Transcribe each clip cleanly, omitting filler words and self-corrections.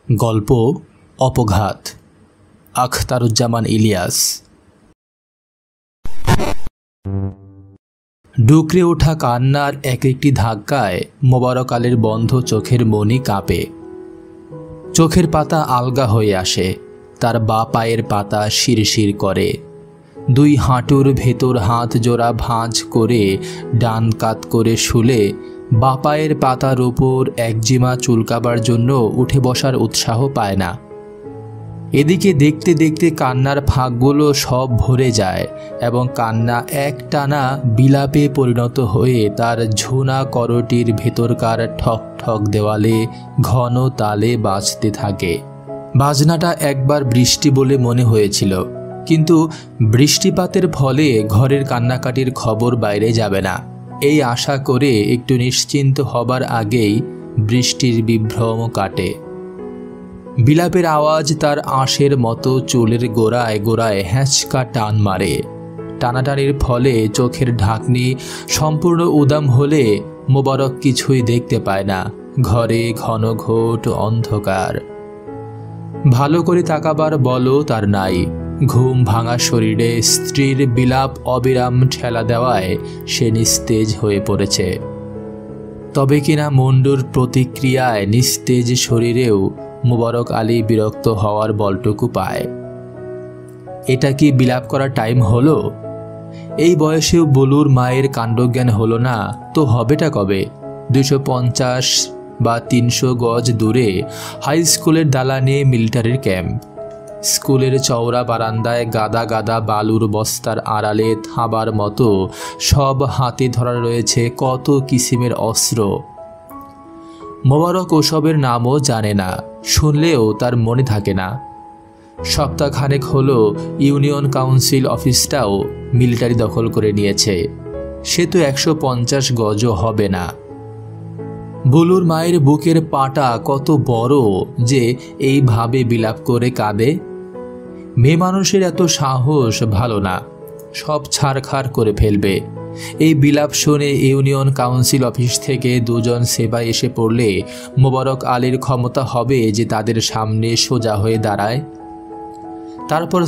গল্প অপঘাত। আখতারুজ্জামান ইলিয়াস। ডুকরে ওঠা কান্নার এক একটি ধাক্কায় মোবারক আলীর বন্ধ চোখের মনি কাঁপে। চোখের পাতা আলগা হয়ে আসে, তার বা পায়ের পাতা শিরশির করে। দুই হাঁটুর ভেতর হাত জোড়া ভাঁজ করে ডান কাত করে শুলে বা পায়ের পাতার উপর একজিমা চুলকাবার জন্য উঠে বসার উৎসাহ পায় না। এদিকে দেখতে দেখতে কান্নার ফাঁকগুলো সব ভরে যায় এবং কান্না একটানা বিলাপে পরিণত হয়ে তার ঝুনা করটির ভেতরকার ঠক ঠক দেওয়ালে ঘন তালে বাজতে থাকে। বাজনাটা একবার বৃষ্টি বলে মনে হয়েছিল, কিন্তু বৃষ্টিপাতের ফলে ঘরের কান্নাকাটির খবর বাইরে যাবে না এই আশা করে একটু নিশ্চিন্ত হবার আগেই বৃষ্টির বিভ্রম কাটে। বিলাপের আওয়াজ তার আঁশের মতো চুলের গোড়ায় গোড়ায় হ্যাঁচকা টান মারে। টানাটানির ফলে চোখের ঢাকনি সম্পূর্ণ উদাম হলে মোবারক কিছুই দেখতে পায় না। ঘরে ঘন ঘোট অন্ধকার। ভালো করে তাকাবার বলও তার নাই। ঘুম ভাঙা শরীরে স্ত্রীর বিলাপ অবিরাম ঠেলা দেওয়ায় সে নিস্তেজ হয়ে পড়েছে। তবে কিনা মুন্ডুর প্রতিক্রিয়ায় নিস্তেজ শরীরেও মোবারক আলী বিরক্ত হওয়ার বলটুকু পায়। এটা কি বিলাপ করার টাইম হলো? এই বয়সেও বলুর মায়ের কাণ্ডজ্ঞান হলো না তো হবেটা কবে? 250 বা 300 গজ দূরে হাই স্কুলের দালানে মিলিটারির ক্যাম্প। স্কুলের চওড়া বারান্দায় গাদা গাদা বালুর বস্তার আড়ালে থাবার মতো সব হাতে ধরা রয়েছে কত কিসিমের অস্ত্র। মোবারক ওসবের নামও জানে না, শুনলেও তার মনে থাকে না। সপ্তাহখানেক হলো ইউনিয়ন কাউন্সিল অফিসটাও মিলিটারি দখল করে নিয়েছে। সে তো 150 গজও হবে না। বুলুর মায়ের বুকের পাটা কত বড় যে এইভাবে বিলাপ করে কাঁদে। মেয়ে মানুষের এত সাহস ভালো না, সব ছাড়খাড় করে ফেলবে। এই বিলাপ শুনে ইউনিয়ন কাউন্সিল অফিস থেকে দুজন সেপাই এসে পড়লে মোবারক আলীর ক্ষমতা হবে যে তাদের সামনে সোজা হয়ে দাঁড়ায়। তারপর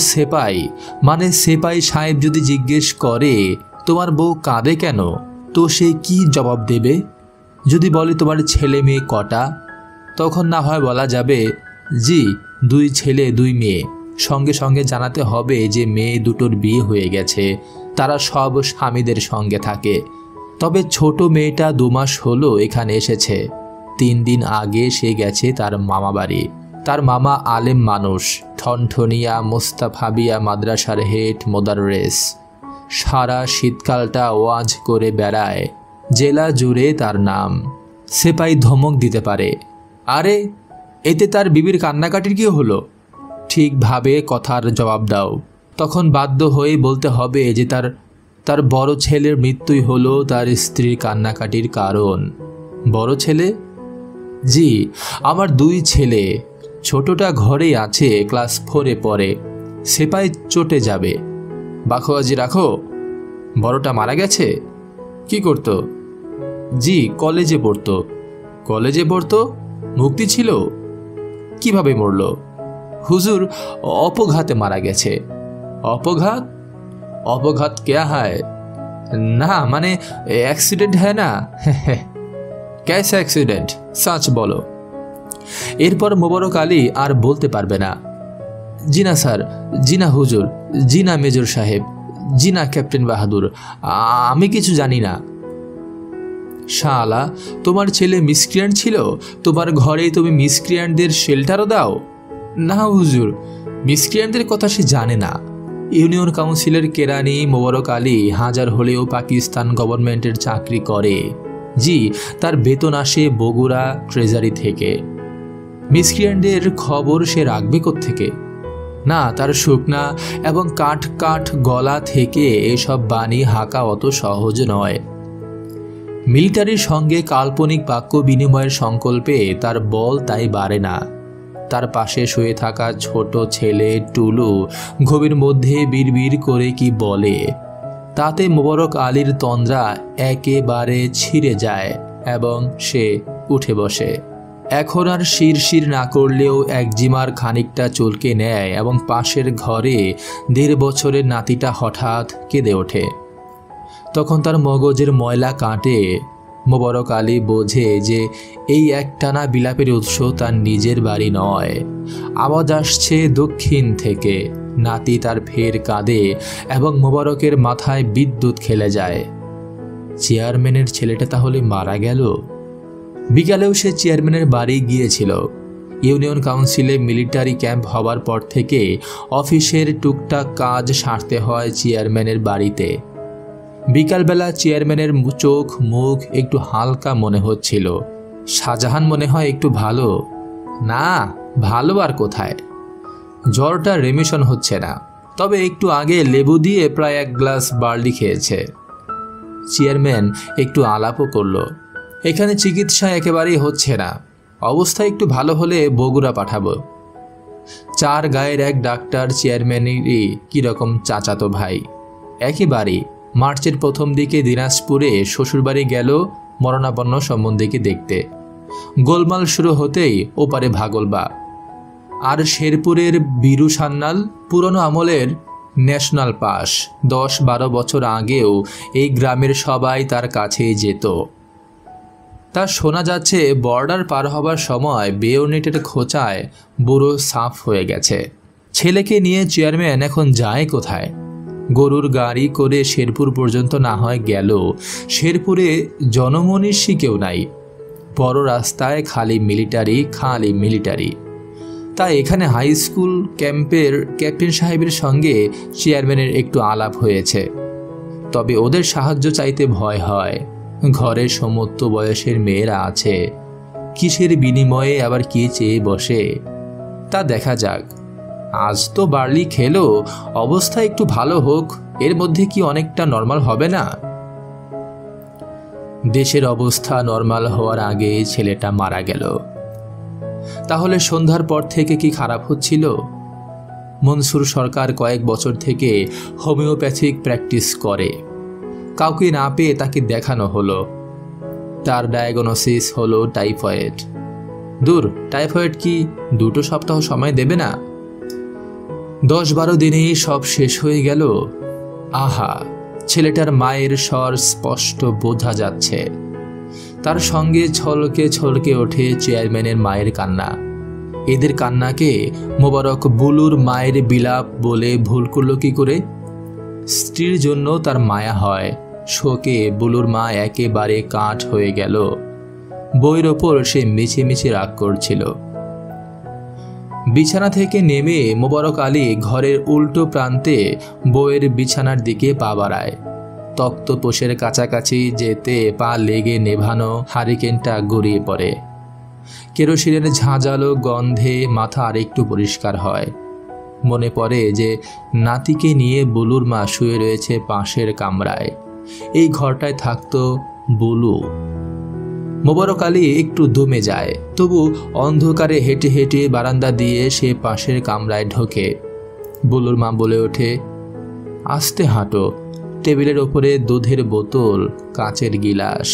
সেপাই সাহেব যদি জিজ্ঞেস করে তোমার বউ কাঁদে কেন, তো সে কি জবাব দেবে? যদি বলে তোমার ছেলে মেয়ে কটা, তখন না হয় বলা যাবে জি 2 ছেলে 2 মেয়ে। সঙ্গে সঙ্গে জানাতে হবে যে মেয়ে দুটোর বিয়ে হয়ে গেছে, তারা সব স্বামীদের সঙ্গে থাকে। তবে ছোট মেয়েটা 2 মাস হলো এখানে এসেছে। 3 দিন আগে সে গেছে তার মামা বাড়ি। তার মামা আলেম মানুষ, ঠনঠনিয়া মোস্তাফাবিয়া মাদ্রাসার হেড মোদাররেস। সারা শীতকালটা ওয়াজ করে বেড়ায়, জেলা জুড়ে তার নাম। সেপাই ধমক দিতে পারে, আরে এতে তার বিবির কান্নাকাটির কি হলো? ঠিকভাবে কথার জবাব দাও। তখন বাধ্য হয়ে বলতে হবে যে তার বড় ছেলের মৃত্যুই হলো তার স্ত্রীর কান্নাকাটির কারণ। বড় ছেলে? জি, আমার 2 ছেলে। ছোটটা ঘরেই আছে, ক্লাস 4-এ পড়ে। সেপাই চটে যাবে, বাখোয়াজি রাখো। বড়টা মারা গেছে? কি করতো? জি, কলেজে পড়তো। কলেজে পড়তো? মুক্তি ছিল? কিভাবে মরল? হুজুর, অপঘাতে মারা গেছে। অপঘাত? অপঘাত क्या है? না মানে অ্যাক্সিডেন্ট है না। कैसा অ্যাক্সিডেন্ট? সচ বলো। এরপর মোবারক আলী আর বলতে পারবে না। জি না স্যার, জি না হুজুর, জি না মেজর সাহেব, জি না ক্যাপ্টেন বাহাদুর, আমি কিছু জানি না। শালা, তোমার ছেলে মিসক্রিয়েন্ট ছিল? তোমার ঘরে তুমি মিসক্রিয়েন্টদের শেল্টারও দাও? না হুজুর, মিসক্রিয়েন্টদের কথা সে জানে না। ইউনিয়ন কাউন্সিলের কেরানি মোবারক আলী হাজার হলেও পাকিস্তান গভর্নমেন্টের চাকরি করে। জি, তার বেতন আসে বগুড়া ট্রেজারি থেকে। মিসক্রিয়েন্টদের খবর সে রাখবে কোত্থেকে? না, তার শুকনা এবং কাঠ কাঠ গলা থেকে এসব বাণী হাঁকা অত সহজ নয়। মিলিটারির সঙ্গে কাল্পনিক বাক্য বিনিময়ের সংকল্পে তার বল তাই বাড়ে না। তার পাশে শুয়ে থাকা ছোট ছেলে টুলু গভীর মধ্যে বিড়বিড় করে কি বলে, তাতে মোবারক আলীর তন্দ্রা একেবারে ছিঁড়ে যায় এবং সে উঠে বসে। এখন আর শিরশির না করলেও একজিমার খানিকটা চুলকে নেয় এবং পাশের ঘরে 1.5 বছরের নাতিটা হঠাৎ কেঁদে ওঠে। তখন তার মগজের ময়লা কাটে। মোবারক আলী বোঝে যে এই একটানা বিলাপের উৎস তার নিজের বাড়ি নয়, আওয়াজ আসছে দক্ষিণ থেকে। নাতি তার ফের কাঁদে এবং মোবারকের মাথায় বিদ্যুৎ খেলে যায়। চেয়ারম্যানের ছেলেটা তাহলে মারা গেল? বিকালেও সে চেয়ারম্যানের বাড়ি গিয়েছিল। ইউনিয়ন কাউন্সিলে মিলিটারি ক্যাম্প হবার পর থেকে অফিসের টুকটাক কাজ সারতে হয় চেয়ারম্যানের বাড়িতে। বিকালবেলা চেয়ারম্যানের চোখ মুখ একটু হালকা মনে হচ্ছিল। শাহজাহান মনে হয় একটু ভালো। না, ভালো আর কোথায়, জ্বরটা রেমিশন হচ্ছে না, তবে একটু আগে লেবু দিয়ে প্রায় 1 গ্লাস বার্লি খেয়েছে। চেয়ারম্যান একটু আলাপও করল। এখানে চিকিৎসা একেবারেই হচ্ছে না, অবস্থা একটু ভালো হলে বগুড়া পাঠাবো। 4 গায়ের এক ডাক্তার চেয়ারম্যানেরই কীরকম চাচাতো ভাই। একই বাড়ি। মার্চের প্রথম দিকে দিনাজপুরে শ্বশুরবাড়ি গেল মরণাপন্ন সম্বন্ধীকে দেখতে। গোলমাল শুরু হতেই ওপারে ভাগলবা। আর শেরপুরের বীরু সান্যাল পুরনো আমলের ন্যাশনাল পাস। 10-12 বছর আগেও এই গ্রামের সবাই তার কাছেই যেত। তা শোনা যাচ্ছে বর্ডার পার হবার সময় বেয়োনেটের খোঁচায় বুড়ো সাফ হয়ে গেছে। ছেলেকে নিয়ে চেয়ারম্যান এখন যায় কোথায়? গরুর গাড়ি করে শেরপুর পর্যন্ত না হয় গেল। শেরপুরে জনমনীষী কেউ নাই। বড় রাস্তায় খালি মিলিটারি। তাই এখানে হাই স্কুল ক্যাম্পের ক্যাপ্টেন সাহেবের সঙ্গে চেয়ারম্যানের একটু আলাপ হয়েছে। তবে ওদের সাহায্য চাইতে ভয় হয়। ঘরে সমস্ত বয়সের মেয়েরা আছে, কিসের বিনিময়ে আবার কি চেয়ে বসে তা দেখা যাক। আজ তো বার্লি খেলো, অবস্থা একটু ভালো হোক, এর মধ্যে কি অনেকটা নর্মাল হবে না? দেশের অবস্থা নর্মাল হওয়ার আগে ছেলেটা মারা গেল। তাহলে সন্ধ্যার পর থেকে কি খারাপ হচ্ছিল? মনসুর সরকার কয়েক বছর থেকে হোমিওপ্যাথিক প্র্যাকটিস করে। কাউকে না পেয়ে তাকে দেখানো হলো। তার ডায়াগনোসিস হলো টাইফয়েড। দূর, টাইফয়েড কি 2 সপ্তাহ সময় দেবে না? 10-12 দিনেই সব শেষ হয়ে গেল। আহা, ছেলেটার মায়ের স্বর স্পষ্ট বোঝা যাচ্ছে। তার সঙ্গে ছলকে ওঠে চেয়ারম্যানের মায়ের কান্না। এদের কান্নাকে মোবারক বুলুর মায়ের বিলাপ বলে ভুল করল কি করে? স্ত্রীর জন্য তার মায়া হয়। শোকে বুলুর মা একেবারে কাঠ হয়ে গেল। বইয়ের ওপর সে মিছিমিছি রাগ করছিল। বিছানা থেকে নেমে মোবারক আলী ঘরের উল্টো প্রান্তে বইয়ের বিছানার দিকে পা বাড়ায়। তক্তপোষের কাছাকাছি যেতে পা লেগে নেভানো হারিকেনটা গড়িয়ে পড়ে। কেরোসিনের ঝাঁঝালো গন্ধে মাথা আরেকটু পরিষ্কার হয়। মনে পড়ে যে নাতিকে নিয়ে বুলুর মা শুয়ে রয়েছে পাশের কামরায়। এই ঘরটায় থাকতো বুলু। মোবারক আলী একটু দমে যায়, তবু অন্ধকারে হেঁটে হেঁটে বারান্দা দিয়ে সে পাশের কামরায় ঢোকে। বুলুর মা বলে ওঠে, আস্তে হাঁটো। টেবিলের ওপরে দুধের বোতল, কাচের গিলাস।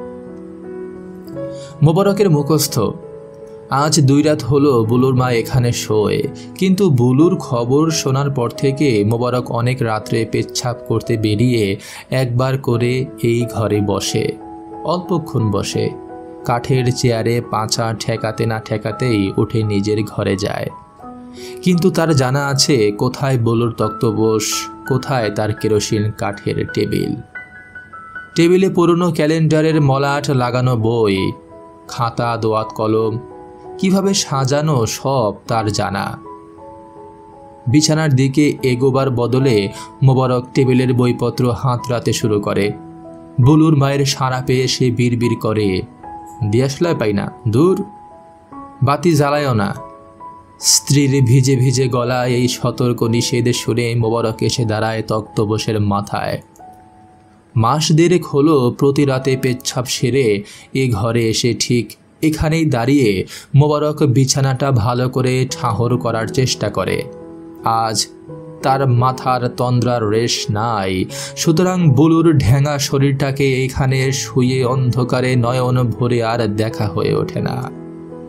মোবারকের মুখস্থ, আজ 2 রাত হলো বুলুর মা এখানে শোয়, কিন্তু বুলুর খবর শোনার পর থেকে মোবারক অনেক রাত্রে পেচ্ছাপ করতে বেরিয়ে একবার করে এই ঘরে বসে। অল্পক্ষণ বসে, কাঠের চেয়ারে পাঁচা ঠেকাতে না ঠেকাতেই উঠে নিজের ঘরে যায়। কিন্তু তার জানা আছে কোথায় বুলুর তক্তপোষ, কোথায় তার কেরোসিন কাঠের টেবিল। টেবিলে পুরনো ক্যালেন্ডারের মলাট লাগানো বই, খাতা, দোয়াত কলম, কিভাবে সাজানো সব তার জানা। বিছানার দিকে এগোবার বদলে মোবারক টেবিলের বইপত্র হাতড়াতে শুরু করে। বুলুর মায়ের সাড়া পেয়ে সে বিড়বিড় করে, দিয়াশলায় পাই না, দূর, বাতি জ্বালায়ও না। স্ত্রীর ভিজে ভিজে গলায় এই সতর্ক নিষেধে শুনে মোবারক এসে দাঁড়ায় তক্তপোষের মাথায়। মাস 1.5 হলো প্রতি রাতে পেচ্ছাপ সেরে এ ঘরে এসে ঠিক এখানেই দাঁড়িয়ে মোবারক বিছানাটা ভালো করে ঠাহর করার চেষ্টা করে। আজ তার মাথার তন্দ্রার রেশ নাই, সুতরাং বুলুর ঢ্যাঙা শরীরটাকে এইখানে শুয়ে অন্ধকারে নয়ন ভরে আর দেখা হয়ে ওঠে না।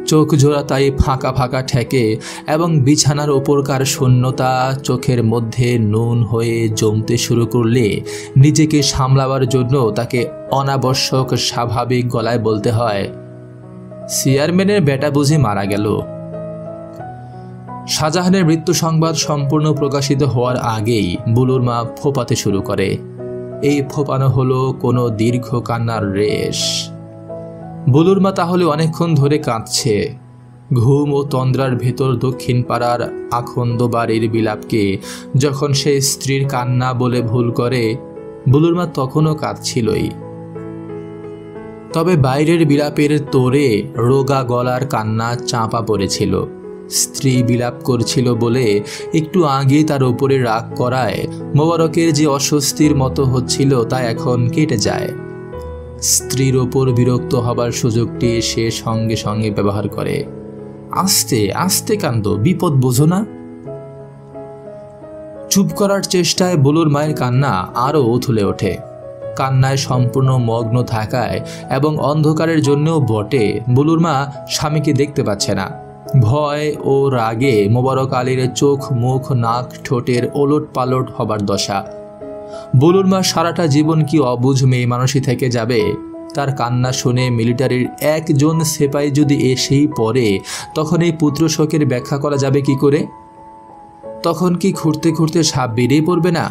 চোখ জোড়া তাই ফাঁকা ফাঁকা ঠেকে এবং বিছানার ওপরকার শূন্যতা চোখের মধ্যে নুন হয়ে জমতে শুরু করলে নিজেকে সামলাবার জন্য তাকে অনাবশ্যক স্বাভাবিক গলায় বলতে হয়, চেয়ারম্যানের বেটা বুঝি মারা গেল। শাহজাহানের মৃত্যু সংবাদ সম্পূর্ণ প্রকাশিত হওয়ার আগেই বুলুর মা ফোঁপাতে শুরু করে। এই ফোঁপানো হলো কোনো দীর্ঘ কান্নার রেশ। বুলুর মা তাহলে অনেকক্ষণ ধরে কাঁদছে। ঘুম ও তন্দ্রার ভেতর দক্ষিণ পাড়ার আখন্দ বাড়ির বিলাপকে যখন সে স্ত্রীর কান্না বলে ভুল করে, বুলুর মা তখনও কাঁদছিলই। তবে বাইরের বিলাপের তোড়ে রোগা গলার কান্না চাপা পড়েছিল। স্ত্রী বিলাপ করছিল বলে একটু আগে তার উপরে রাগ করায় মোবারকের যে অস্বস্তির মতো হচ্ছিল তা এখন কেটে যায়। স্ত্রীর ওপর বিরক্ত হবার সুযোগটি সে সঙ্গে সঙ্গে ব্যবহার করে। আস্তে আস্তে কান্দো, বিপদ বোঝো না। চুপ করার চেষ্টায় বুলুর মায়ের কান্না আরও উথলে ওঠে। কান্নায় সম্পূর্ণ মগ্ন থাকায় এবং অন্ধকারের জন্যও বটে বুলুর মা স্বামীকে দেখতে পাচ্ছে না। ভয় ও রাগে মোবারক আলীর চোখ, মুখ, নাক, ঠোঁটের ওলট পালট হবার দশা। বুলুর মা সারাটা জীবন কি অবুঝ মেয়ে মানুষই থেকে যাবে? তার কান্না শুনে মিলিটারির একজন সেপাই যদি এসেই পড়ে, তখন এই পুত্র শোকের ব্যাখ্যা করা যাবে কি করে? তখন কি খুঁড়তে খুঁড়তে সাপ বেরিয়ে পড়বে না?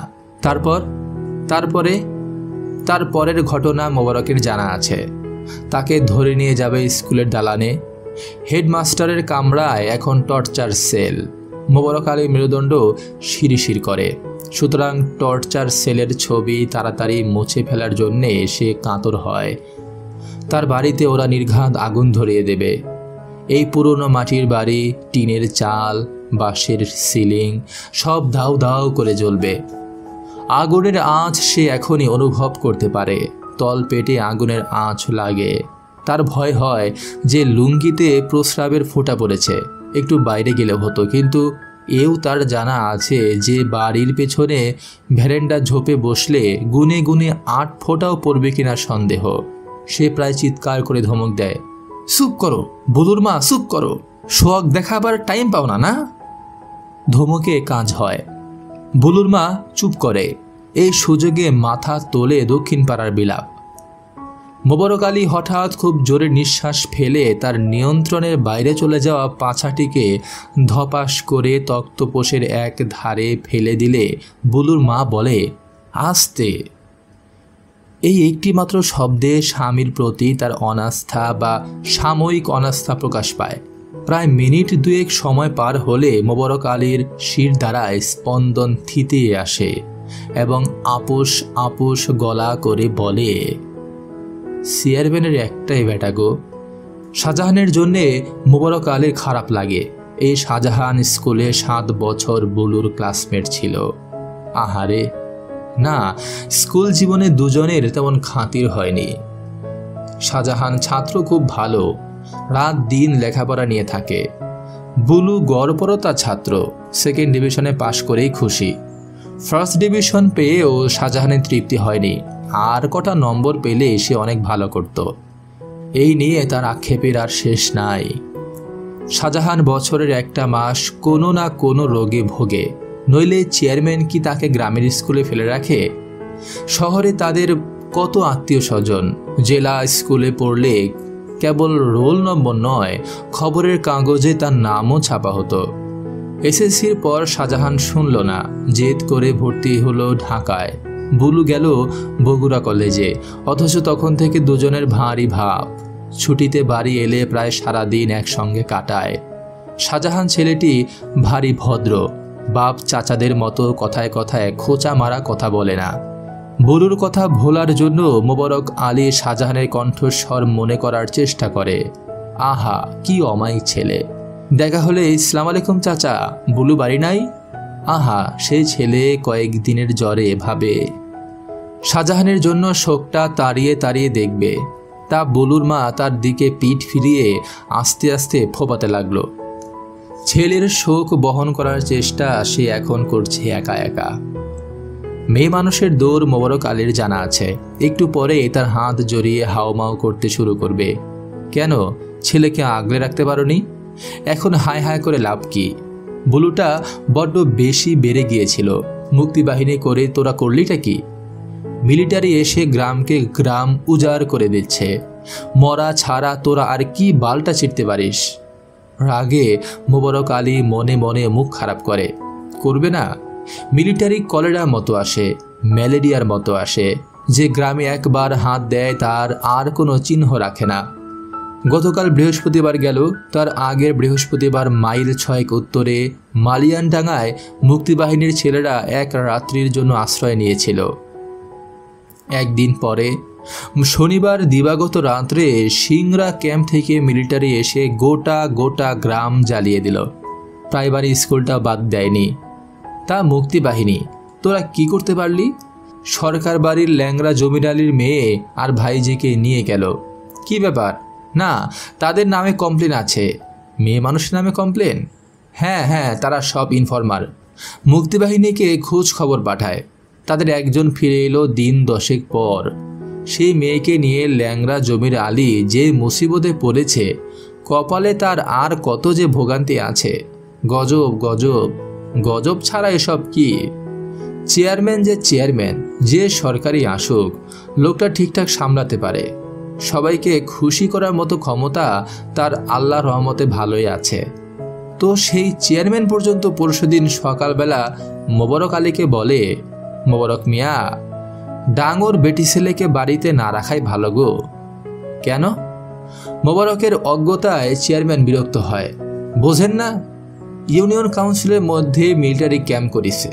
তারপরের ঘটনা মোবারকের জানা আছে। তাকে ধরে নিয়ে যাবে স্কুলের দালানে। হেডমাস্টারের কামরায় এখন টর্চার সেল। মোবারক আলী মেরুদণ্ড শিরশির করে, সুতরাং টর্চার সেলের ছবি তাড়াতাড়ি মুছে ফেলার জন্যে সে কাতর হয়। তার বাড়িতে ওরা নির্ঘাত আগুন ধরিয়ে দেবে। এই পুরনো মাটির বাড়ি, টিনের চাল, বাঁশের সিলিং সব দাউ দাউ করে জ্বলবে। আগুনের আঁচ সে এখনই অনুভব করতে পারে। তল পেটে আগুনের আঁচ লাগে। তার ভয় হয় যে লুঙ্গিতে প্রস্রাবের ফোঁটা পড়েছে, একটু বাইরে গেলে হতো। কিন্তু এও তার জানা আছে যে বাড়ির পেছনে ভ্যারেন্ডা ঝোপে বসলে গুনে গুনে 8 ফোঁটাও পড়বে কিনা সন্দেহ। সে প্রায় চিৎকার করে ধমক দেয়, চুপ করো বুলুর মা, চুপ করো, শোক দেখাবার টাইম পাও না। ধমকে কাজ হয়। বুলুর মা চুপ করে। এই সুযোগে মাথা তোলে দক্ষিণ পাড়ার বিলাপ। মোবারক আলী হঠাৎ খুব জোরে নিঃশ্বাস ফেলে তার নিয়ন্ত্রণের বাইরে চলে যাওয়া পাছাটিকে ধপাস করে তক্তপোষের এক ধারে ফেলে দিলে বুলুর মা বলে, আস্তে। এই একটি মাত্র শব্দে স্বামীর প্রতি তার অনাস্থা বা সাময়িক অনাস্থা প্রকাশ পায়। প্রায় মিনিট 2 সময় পার হলে মোবারক আলীর শির দ্বারায় স্পন্দন থিতিয়ে আসে এবং আপোষ আপোষ গলা করে বলে, চেয়ারম্যানের একটাই বেটা গো। শাহজাহানের জন্যে মোবারক আলীর খারাপ লাগে। এই শাহজাহান স্কুলে 7 বছর বুলুর ক্লাসমেট ছিল। আহারে না, স্কুল জীবনে দুজনের তেমন খাতির হয়নি। শাহজাহান ছাত্র খুব ভালো, রাত দিন লেখাপড়া নিয়ে থাকে। বুলু গড়পড়তা ছাত্র, 2nd ডিভিশনে পাশ করেই খুশি। 1st ডিভিশন পেয়েও শাহজাহানের তৃপ্তি হয়নি। আর কটা নম্বর পেলে সে অনেক ভালো করত। এই নিয়ে তার আক্ষেপের আর শেষ নাই। শাহজাহান বছরের একটা মাস কোনো না কোনো রোগে ভোগে, নইলে চেয়ারম্যান কি তাকে গ্রামের স্কুলে ফেলে রাখে? শহরে তাদের কত আত্মীয় স্বজন। জেলা স্কুলে পড়লে কেবল রোল নম্বর নয়, খবরের কাগজে তার নামও ছাপা হতো। এসএসসির পর শাহজাহান শুনল না, জেদ করে ভর্তি হলো ঢাকায়। বুলু গেল বগুড়া কলেজে, অথচ তখন থেকে দুজনের ভারী ভাব। ছুটিতে বাড়ি এলে প্রায় সারাদিন একসঙ্গে কাটায়। শাহজাহান ছেলেটি ভারী ভদ্র, বাপ চাচাদের মতো কথায় কথায় খোঁচা মারা কথা বলে না। বুলুর কথা ভোলার জন্য মোবারক আলী শাহজাহানের কণ্ঠস্বর মনে করার চেষ্টা করে। আহা কি অমায়িক ছেলে! দেখা হলে ইসলাম আলাইকুম চাচা, বুলু বাড়ি নাই? আহা সেই ছেলে কয়েকদিনের জ্বরে ভাবে শাহজাহানের জন্য শোকটা তাড়িয়ে তাড়িয়ে দেখবে। তা বুলুর মা তার দিকে পিঠ ফিরিয়ে আস্তে আস্তে ফোপাতে লাগলো। ছেলের শোক বহন করার চেষ্টা সে এখন করছে একা একা। মেয়ে মানুষের দৌড় মোবারক আলীর জানা আছে। একটু পরে তার হাত জড়িয়ে হাওমাও করতে শুরু করবে। কেন? ছেলেকে আগলে রাখতে পারোনি। এখন হায় হায় করে লাভ কি? বুলুটা বড্ড বেশি বেড়ে গিয়েছিল। মুক্তিবাহিনী করে তোরা করলিটা কি? মিলিটারি এসে গ্রামকে গ্রাম উজাড় করে দিচ্ছে। মরা ছাড়া তোরা আর কি বালটা ছিঁড়তে পারিস? রাগে মোবারক আলী মনে মনে মুখ খারাপ করবে না? মিলিটারি কলেরার মতো আসে, ম্যালেরিয়ার মতো আসে, যে গ্রামে একবার হাত দেয় তার আর কোনো চিহ্ন রাখে না। গতকাল বৃহস্পতিবার গেল, তার আগের বৃহস্পতিবার মাইল 6 উত্তরে মালিয়ানডাঙ্গায় মুক্তিবাহিনীর ছেলেরা এক রাত্রির জন্য আশ্রয় নিয়েছিল। একদিন পরে শনিবার দিবাগত রাত্রে সিংরা ক্যাম্প থেকে মিলিটারি এসে গোটা গ্রাম জ্বালিয়ে দিল। প্রাইমারি স্কুলটা বাদ দেয়নি। তা মুক্তিবাহিনী, তোরা কি করতে পারলি? সরকার বাড়ির ল্যাংরা জমির আলীর মেয়ে আর ভাইজিকে নিয়ে গেল। কি ব্যাপার? না, তাদের নামে কমপ্লেন আছে। মেয়ে মানুষের নামে কমপ্লেন? হ্যাঁ, তারা সব ইনফরমার। মুক্তিবাহিনীকে খোঁজ খবর পাঠায়। তাদের একজন ফিরে এলো দিন 10 পর। সেই মেয়েকে নিয়ে ল্যাংরা জমির আলী যে মুসিবতে পড়েছে, কপালে তার আর কত যে ভোগান্তি আছে। গজব গজব গজব ছাড়া এসব কি? চেয়ারম্যান যে সরকারি আসুক, লোকটা ঠিকঠাক সামলাতে পারে। সবাইকে খুশি করার মতো ক্ষমতা তার আল্লাহর রহমতে ভালোই আছে। তো সেই চেয়ারম্যান পর্যন্ত পরশুদিন সকালবেলা মোবারক আলীকে বলে, মোবারক মিয়া, ডাঙর বেটি ছেলেকে বাড়িতে না রাখাই ভালো গো। কেন? মোবারকের অজ্ঞতায় চেয়ারম্যান বিরক্ত হয়। বোঝেন না, ইউনিয়ন কাউন্সিলের মধ্যে মিলিটারি ক্যাম্প করেছে,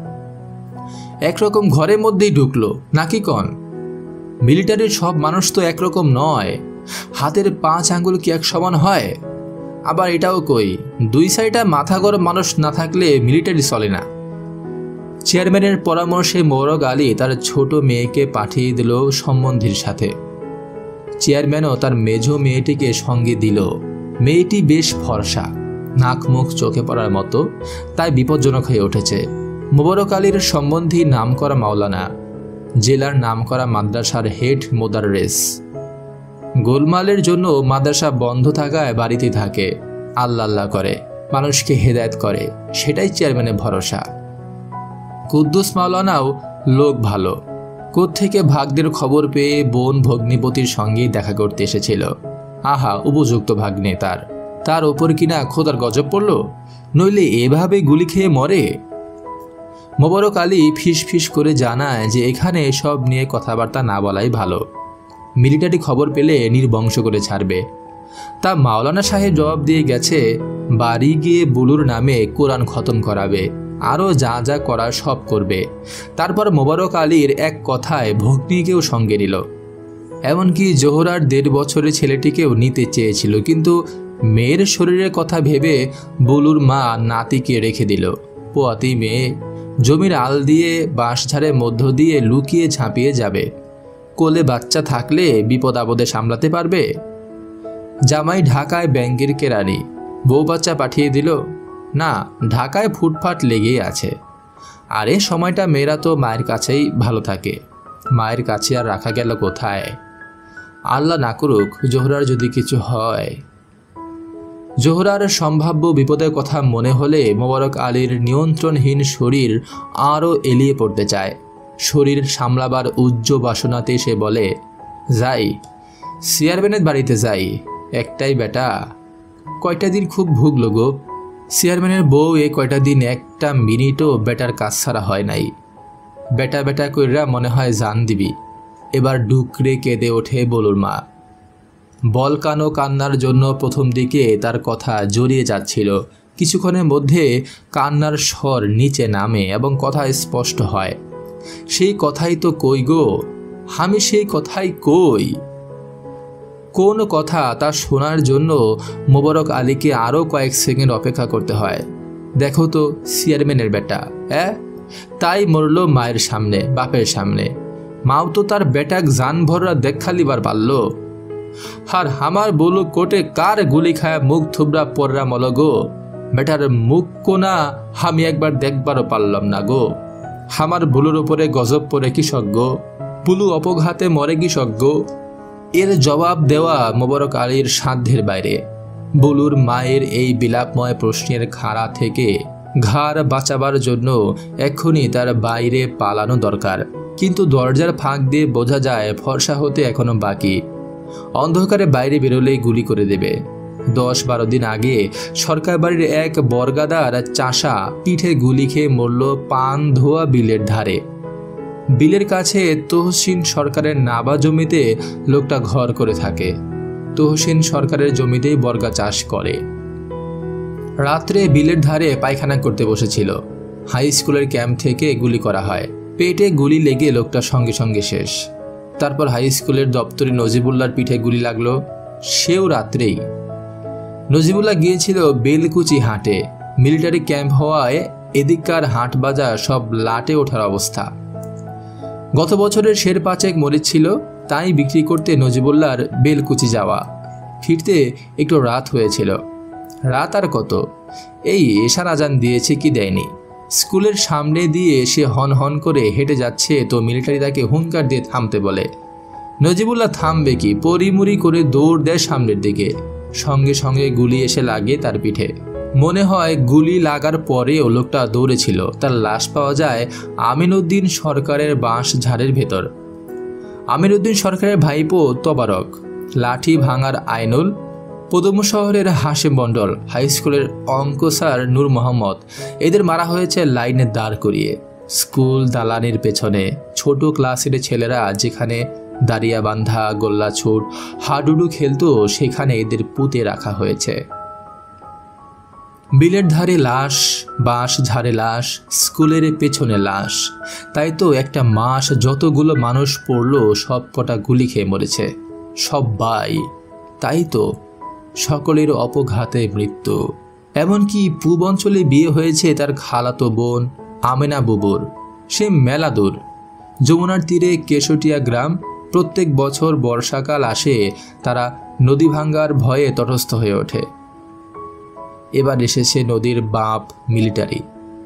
একরকম ঘরের মধ্যেই ঢুকলো নাকি কন? মিলিটারির সব মানুষ তো একরকম নয়। হাতের 5 আঙ্গুল কি এক সমান হয়? আবার এটাও কই, 2 সাইডে মাথা গরম মানুষ না থাকলে মিলিটারি চলে না। চেয়ারম্যানের পরামর্শে মোবারক আলী তার ছোট মেয়েকে পাঠিয়ে দিল সম্বন্ধীর সাথে। চেয়ারম্যানও তার মেঝো মেয়েটিকে সঙ্গে দিল। মেয়েটি বেশ ফর্সা, নাক মুখ চোখে পড়ার মতো, তাই বিপজ্জনক হয়ে উঠেছে। মোবারক আলীর সম্বন্ধী নামকরা মাওলানা, জেলার নামকরা মাদ্রাসার হেড মোদাররেস। গোলমালের জন্য মাদ্রাসা বন্ধ থাকায় বাড়িতে থাকে, আল্লাহ করে, মানুষকে হেদায়েত করে, সেটাই চেয়ারম্যানের ভরসা। কুদ্দুস মাওলানাও লোক ভালো। কোত্থেকে ভাগ্নের খবর পেয়ে বোন ভগ্নিপতির সঙ্গেই দেখা করতে এসেছিল। আহা, উপযুক্ত ভাগ্নে তার ওপর কিনা খোদার গজব পড়ল, নইলে এভাবে গুলি খেয়ে মরে। মোবারক আলী ফিস করে জানায় যে এখানে এসব নিয়ে কথাবার্তা না বলাই ভালো। মিলিটারি খবর পেলে নির্বংশ করে ছাড়বে। তা মাওলানা সাহেব জবাব দিয়ে গেছে, বাড়ি গিয়ে বুলুর নামে কোরআন খতম করাবে, আরও যা যা করার সব করবে। তারপর মোবারক আলীর এক কথায় ভগ্নীকেও সঙ্গে নিল। এমনকি জোহরার 1.5 বছরের ছেলেটিকেও নিতে চেয়েছিল, কিন্তু মেয়ের শরীরের কথা ভেবে বুলুর মা নাতিকে রেখে দিল। পোয়াতি মেয়ে, জমির আল দিয়ে বাঁশঝাড়ের মধ্য দিয়ে লুকিয়ে ঝাঁপিয়ে যাবে। কোলে বাচ্চা থাকলে বিপদ আপদে সামলাতে পারবে। জামাই ঢাকায় ব্যাংকের কেরানি, বউ বাচ্চা পাঠিয়ে দিল। না, ঢাকায় ফুটফাট লেগেই আছে। আর এ সময়টা মেয়েরা তো মায়ের কাছেই ভালো থাকে। মায়ের কাছে আর রাখা গেল কোথায়? আল্লাহ না করুক জোহরার যদি কিছু হয়। জোহরার সম্ভাব্য বিপদের কথা মনে হলে মোবারক আলীর নিয়ন্ত্রণহীন শরীর আরও এলিয়ে পড়তে চায়। শরীর সামলাবার উজ্জ বাসনাতে সে বলে, যাই, চেয়ারম্যানের বাড়িতে যাই, একটাই বেটা, কয়টা দিন খুব ভুগল গো। চেয়ারম্যানের বউ এ কয়টা দিন একটা মিনিটও বেটার কাজ ছাড়া হয় নাই। বেটা কইরা মনে হয় জান দিবি। এবার ডুকরে কেঁদে ওঠে বলুর মা। বলকানো কান্নার জন্য প্রথম দিকে তার কথা জড়িয়ে যাচ্ছিল, কিছুক্ষণের মধ্যে কান্নার স্বর নিচে নামে এবং কথা স্পষ্ট হয়। সেই কথাই তো কই গো, আমি সেই কথাই কই। কোন কথা তা শোনার জন্য মোবারক আলীকে আরও কয়েক সেকেন্ড অপেক্ষা করতে হয়। দেখো তো চেয়ারম্যানের বেটা, তাই মরল মায়ের সামনে, বাপের সামনে। মাও তো তার বেটাক জান ভররা দেখালিবার পারল। আর আমার বলু কোটে কার গুলি খায় মুখ থুবরা পররা মল গো। বেটার মুখ কোনা আমি একবার দেখবারও পারলাম না গো। আমার বুলুর উপরে গজব পড়ে কৃষক গো, বুলু অপঘাতে মরে কৃষক গো। এর জবাব দেওয়া মোবারক আলীর সাধ্যের বাইরে। বুলুর মায়ের এই বিলাপময় প্রশ্নের খাড়া থেকে ঘাড় বাঁচাবার জন্য এক্ষুনি তার বাইরে পালানো দরকার, কিন্তু দরজার ফাঁক দিয়ে বোঝা যায় ফর্সা হতে এখনো বাকি। অন্ধকারে বাইরে বেরোলেই গুলি করে দেবে। 10-12 দিন আগে সরকার বাড়ির এক বর্গাদার চাষা পিঠে গুলি খেয়ে মরল পান ধোয়া বিলের ধারে। বিলের কাছে তহসিন সরকারের নাবা জমিতে লোকটা ঘর করে থাকে। তহসিন সরকারের জমিতেই বর্গা চাষ করে। রাত্রে বিলের ধারে পায়খানা করতে বসেছিল। হাই স্কুলের ক্যাম্প থেকে গুলি করা হয়। পেটে গুলি লেগে লোকটা সঙ্গে সঙ্গে শেষ। তারপর হাই স্কুলের দপ্তরি নজিবুল্লার পিঠে গুলি লাগলো, সেও রাত্রেই। নজিবুল্লাহ গিয়েছিল বেলকুচি হাটে। মিলিটারি ক্যাম্প হওয়ায় এদিককার হাট বাজার সব লাটে ওঠার অবস্থা। গত বছরের শের 5 মরিচ ছিল, তাই বিক্রি করতে নজিবুল্লাহর বেলকুচি যাওয়া। ফিরতে একটু রাত হয়েছিল। রাত আর কত, এই এশার আজান দিয়েছে কি দেয়নি। স্কুলের সামনে দিয়ে সে হন হন করে হেঁটে যাচ্ছে, তো মিলিটারি তাকে হুঙ্কার দিয়ে থামতে বলে। নজিবুল্লাহ থামবে কি, পরিমুরি করে দৌড় দেয় সামনের দিকে। সঙ্গে সঙ্গে গুলি এসে লাগে তার পিঠে। মনে হয় গুলি লাগার পরেও লোকটা দৌড়েছিল। তার লাশ পাওয়া যায় আমিনউদ্দিন সরকারের বাঁশ ঝাড়ের ভেতর। আমিনউদ্দিন সরকারের ভাইপো তবারক, লাঠি ভাঙার আইনুল, পদম শহরের হাশেম মণ্ডল, হাই স্কুলের অঙ্ক স্যার নূর মোহাম্মদ, এদের মারা হয়েছে লাইনে দাঁড় করিয়ে। স্কুল দালানের পেছনে ছোট ক্লাসের ছেলেরা যেখানে দাঁড়িয়া বান্ধা, গোল্লা ছুট, হাডুডু খেলতো, সেখানে এদের পুঁতে রাখা হয়েছে। বিলের ধারে লাশ, বাঁশ ঝাড়ে লাশ, স্কুলের পেছনে লাশ। তাই তো একটা মাস যতগুলো মানুষ পড়ল সব কটা গুলি খেয়ে মরেছে, সবাই। তাই তো সকলের অপঘাতে মৃত্যু। এমনকি পূব অঞ্চলে বিয়ে হয়েছে তার খালাতো বোন আমেনা বুবুর, সে মেলা দূর। যমুনার তীরে কেশটিয়া গ্রাম। প্রত্যেক বছর বর্ষাকাল আসে, তারা নদী ভাঙ্গার ভয়ে তটস্থ হয়ে ওঠে। এবার এসেছে নদীর বাঁপ মিলিটারি।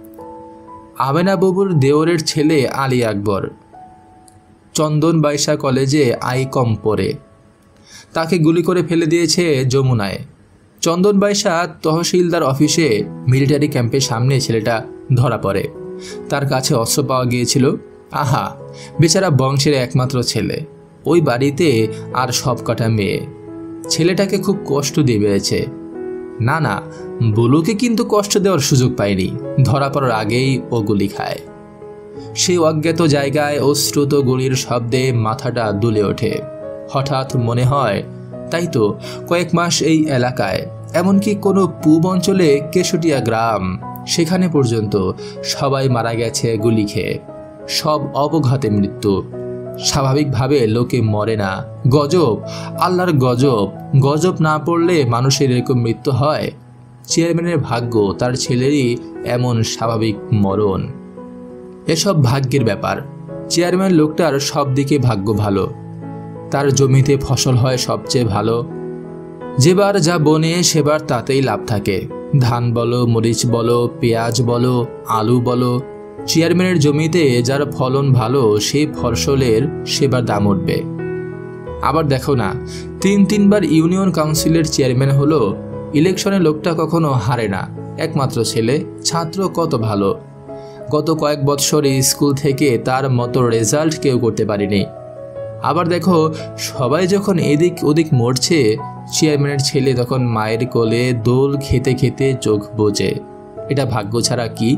আমেনা বুবুর দেওরের ছেলে আলী আকবর চন্দন বাইশা কলেজে আইকম পড়ে, তাকে গুলি করে ফেলে দিয়েছে যমুনায়। চন্দন বাইশা তহসিলদার অফিসে মিলিটারি ক্যাম্পের সামনে ছেলেটা ধরা পড়ে। তার কাছে অস্ত্র পাওয়া গিয়েছিল। আহা, বেচারা বংশের একমাত্র ছেলে, ওই বাড়িতে আর সব কটা মেয়ে। ছেলেটাকে খুব কষ্ট দিয়ে বেড়েছে। না না, বুলুকে কিন্তু কষ্ট দেওয়ার সুযোগ পায়নি। ধরা পড়ার আগেই ও গুলি খায়। সেই অজ্ঞাত জায়গায় অশ্রুত গুলির শব্দে মাথাটা দুলে ওঠে। হঠাৎ মনে হয়, তাই তো কয়েক মাস এই এলাকায়, এমনকি কোনো পূব অঞ্চলে কেশটিয়া গ্রাম, সেখানে পর্যন্ত সবাই মারা গেছে গুলি খেয়ে। সব অবঘাতে মৃত্যু। স্বাভাবিকভাবে লোকে মরে না। গজব, আল্লাহর গজব। গজব না পড়লে মানুষের এরকম মৃত্যু হয়? চেয়ারম্যানের ভাগ্য তার ছেলেরই এমন স্বাভাবিক মরণ। এসব ভাগ্যের ব্যাপার। চেয়ারম্যান লোকটার সব দিকে ভাগ্য ভালো। তার জমিতে ফসল হয় সবচেয়ে ভালো। যেবার যা বনে সেবার তাতেই লাভ থাকে। ধান বলো, মরিচ বলো, পেঁয়াজ বলো, আলু বলো, চেয়ারম্যানের জমিতে যার ফলন ভালো সেই ফসলের সেবার দাম উঠবে। আবার দেখো না, 3-3বার ইউনিয়ন কাউন্সিলের চেয়ারম্যান হলো। ইলেকশনে লোকটা কখনো হারে না। একমাত্র ছেলে, ছাত্র কত ভালো। গত কয়েক বৎসরে স্কুল থেকে তার মতো রেজাল্ট কেউ করতে পারেনি। আবার দেখো, সবাই যখন এদিক ওদিক মরছে, চেয়ারম্যানের ছেলে তখন মায়ের কোলে দোল খেতে খেতে চোখ বোঝে। এটা ভাগ্য ছাড়া কি?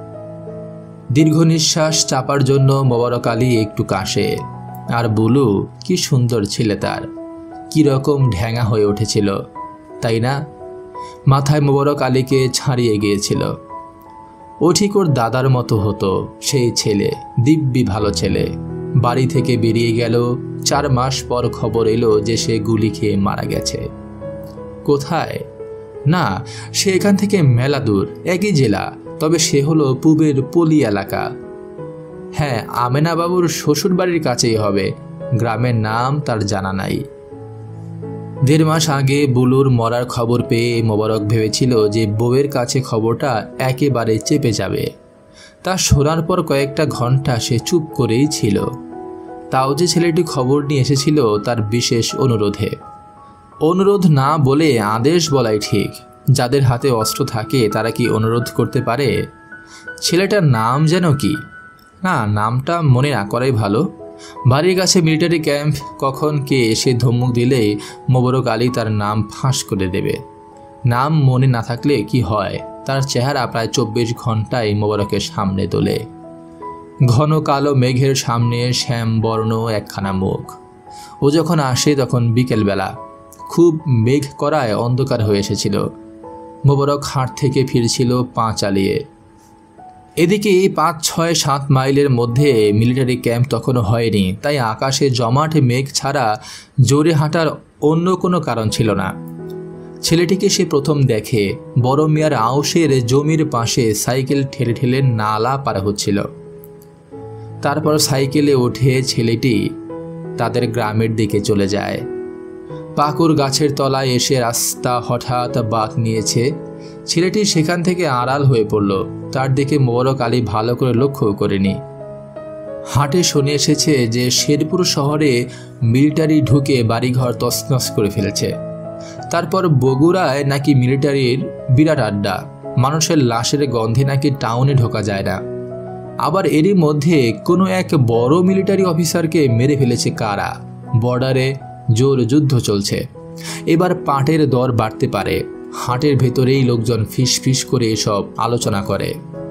দীর্ঘ নিঃশ্বাস চাপার জন্য মোবারক আলী একটু কাশে। আর বুলু কি সুন্দর ছেলে তার, কি রকম ঢ্যাঙা হয়ে উঠেছিল, তাই না? মাথায় মোবারক আলীকে ছাড়িয়ে গিয়েছিল। ও ঠিক ওর দাদার মতো হতো। সেই ছেলে দিব্যি ভালো ছেলে। বাড়ি থেকে বেরিয়ে গেল, 4 মাস পর খবর এলো যে সে গুলি খেয়ে মারা গেছে। কোথায়? না, সে এখান থেকে মেলা দূর, একই জেলা, তবে সে হলো পূবের পলি এলাকা। হ্যাঁ, আমেনা বাবুর শ্বশুর বাড়ির কাছেই হবে। গ্রামের নাম তার জানা নাই। 1.5 মাস আগে বুলুর মরার খবর পেয়ে মোবারক ভেবেছিল যে বউয়ের কাছে খবরটা একেবারে চেপে যাবে। তা শোনার পর কয়েকটা ঘন্টা সে চুপ করেই ছিল। তাও যে ছেলেটি খবর নিয়ে এসেছিল তার বিশেষ অনুরোধে। অনুরোধ না বলে আদেশ বলাই ঠিক। যাদের হাতে অস্ত্র থাকে তারা কি অনুরোধ করতে পারে? ছেলেটার নাম যেন কি, না নামটা মনে না করাই ভালো। বাড়ির কাছে মিলিটারি ক্যাম্প, কখন কে এসে ধমক দিলেই মোবারক আলী তার নাম ফাঁস করে দেবে। নাম মনে না থাকলে কি হয়, তার চেহারা প্রায় 24 ঘন্টায় মোবারকের সামনে তোলে। ঘন কালো মেঘের সামনে শ্যামবর্ণ একখানা মুখ। ও যখন আসে তখন বিকেলবেলা, খুব মেঘ করায় অন্ধকার হয়ে এসেছিল। মোবারক হাট থেকে ফিরছিল পা চালিয়ে। এদিকে 5, 6, 7 মাইলের মধ্যে মিলিটারি ক্যাম্প তখনও হয়নি, তাই আকাশে জমাট মেঘ ছাড়া জোরে হাঁটার অন্য কোনো কারণ ছিল না। ছেলেটিকে সে প্রথম দেখে বড় মিয়ার আউশের জমির পাশে সাইকেল ঠেলে ঠেলে নালা পার হচ্ছিল। তারপর সাইকেলে উঠে ছেলেটি তাদের গ্রামের দিকে চলে যায়। পাকুর গাছের তলায় এসে রাস্তা হঠাৎ বাঁক নিয়েছে। ছেলেটি সেখান থেকে আড়াল হয়ে পড়ল। তার দিকে মোবারক আলী ভালো করে লক্ষ্য করেনি। হাটে শুনে এসেছে যে শেরপুর শহরে মিলিটারি ঢুকে বাড়িঘর তছনছ করে ফেলেছে। তারপর বগুড়ায় নাকি মিলিটারির বিরাট আড্ডা, মানুষের লাশের গন্ধে নাকি টাউনে ঢোকা যায় না। আবার এরই মধ্যে কোনো এক বড় মিলিটারি অফিসারকে মেরে ফেলেছে কারা। বর্ডারে জোর যুদ্ধ চলছে। এবার পাটের দর বাড়তে পারে। হাটের ভেতরেই লোকজন ফিস ফিস করে এসব আলোচনা করে।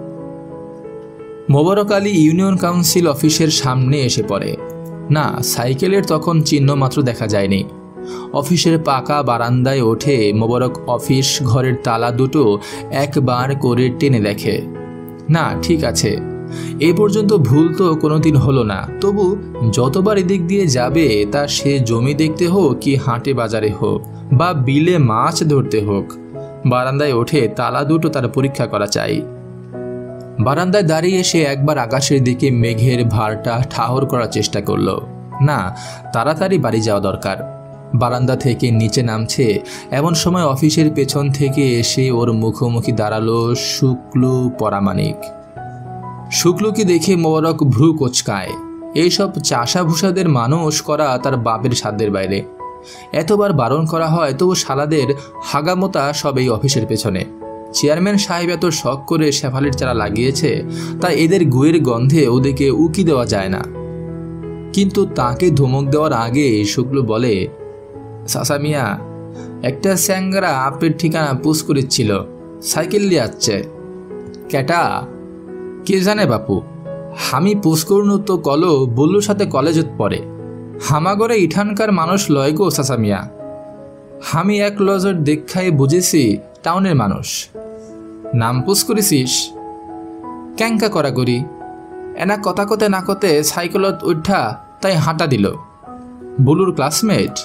মোবারক আলী ইউনিয়ন কাউন্সিল অফিসের সামনে এসে পড়ে। না, সাইকেলের তখন চিহ্ন মাত্র দেখা যায়নি। অফিসের পাকা বারান্দায় ওঠে মোবারক অফিস ঘরের তালা দুটো একবার করে টেনে দেখে। না, ঠিক আছে, এ পর্যন্ত ভুল তো কোনোদিন হলো না। তবু যতবার এদিক দিয়ে যাবে তা সে জমি দেখতে হোক কি হাটে বাজারে হোক বা বিলে মাছ ধরতে হোক, বারান্দায় ওঠে তালা দুটো তার পরীক্ষা করা চাই। বারান্দায় দাঁড়িয়ে সে একবার আকাশের দিকে মেঘের ভারটা ঠাহর করার চেষ্টা করল। না, তাড়াতাড়ি বাড়ি যাওয়া দরকার। বারান্দা থেকে নিচে নামছে এমন সময় অফিসের পেছন থেকে এসে ওর মুখোমুখি দাঁড়ালো শুক্লু পরামানিক। শুক্লুকে দেখে মোবারক ভ্রু কোচকায়। এইসব চাষাভুষাদের মানুষ করা তার বাপের সাধ্যের বাইরে। এতবার বারণ করা হয় তবু শালাদের হাগামোতা সব এই অফিসের পেছনে। চেয়ারম্যান সাহেব এত শখ করে শেফালির চারা লাগিয়েছে, তাই এদের গুয়ের গন্ধে ওদেরকে উকি দেওয়া যায় না। কিন্তু তাকে ধমক দেওয়ার আগে শুক্লু বলে, চাচা মিয়া, একটা স্যাংরা আপনার ঠিকানা পুষ করেছিল, সাইকেল নিয়ে আসছে। কেটা? কে জানে বাপু, আমি পুষ করুন তো কলো বল্লুর সাথে কলেজত পড়ে। হামাগরে ইঠানকার মানুষ লয় গো চাচা মিয়া। আমি এক লজর দেখাই বুঝেছি টাউনের মানুষ। নাম পুষ করেছিস? ক্যাঙ্কা করা করি। এনা কথা কতে না কতে সাইকেলত উঠা তাই হাঁটা দিল। বুলুর ক্লাসমেট?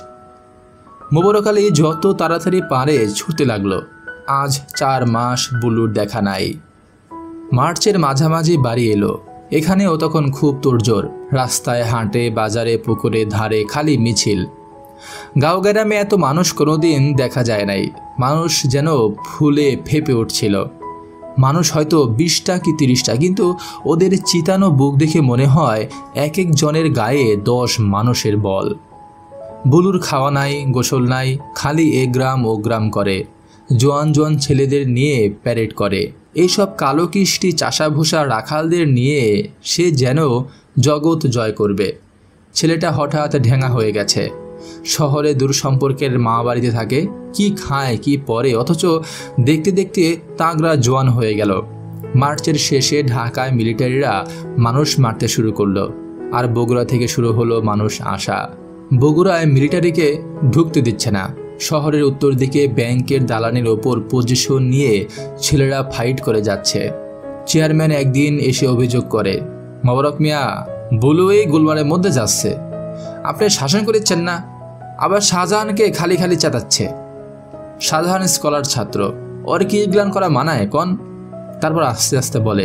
মোবারক আলী যত তাড়াতাড়ি পারে ছুটতে লাগলো। আজ 4 মাস বুলুর দেখা নাই। মার্চের মাঝামাঝি বাড়ি এলো। এখানেও তখন খুব তোড়জোড়। রাস্তায়, হাটে, বাজারে, পুকুরে, ধারে খালি মিছিল। গাঁও গ্রামে এত মানুষ কোনোদিন দেখা যায় নাই। মানুষ যেন ফুলে ফেপে উঠছিল। মানুষ হয়তো 20টা কি 30টা, কিন্তু ওদের চিতানো বুক দেখে মনে হয় এক এক জনের গায়ে 10 মানুষের বল। বুলুর খাওয়া নাই, গোসল নাই, খালি এ গ্রাম ও গ্রাম করে। জোয়ান জোয়ান ছেলেদের নিয়ে প্যারেড করে। এইসব কালো কিষ্টি চাষাভুষা রাখালদের নিয়ে সে যেন জগৎ জয় করবে। ছেলেটা হঠাৎ ঢেঙা হয়ে গেছে। শহরে দূর সম্পর্কের মা বাড়িতে থাকে, কি খায় কি পরে, অথচ দেখতে দেখতে তাগড়া জোয়ান হয়ে গেল। মার্চের শেষে ঢাকায় মিলিটারিরা মানুষ মারতে শুরু করলো, আর বগুড়া থেকে শুরু হলো মানুষ আসা। বগুড়ায় মিলিটারিকে ঢুকতে দিচ্ছে না। শহরের উত্তর দিকে ব্যাংকের দালানের ওপর পজিশন নিয়ে ছেলেরা ফাইট করে যাচ্ছে। চেয়ারম্যান একদিন এসে অভিযোগ করে, মোবারক মিয়া, বুলু এই গোলমালের মধ্যে যাচ্ছে, আপনি শাসন করেছেন না, আবার শাহজাহানকে খালি খালি চেতাচ্ছে। শাহজাহান স্কলার ছাত্র, ওর কি ইগলান করা মানায় কন? তারপর আস্তে আস্তে বলে,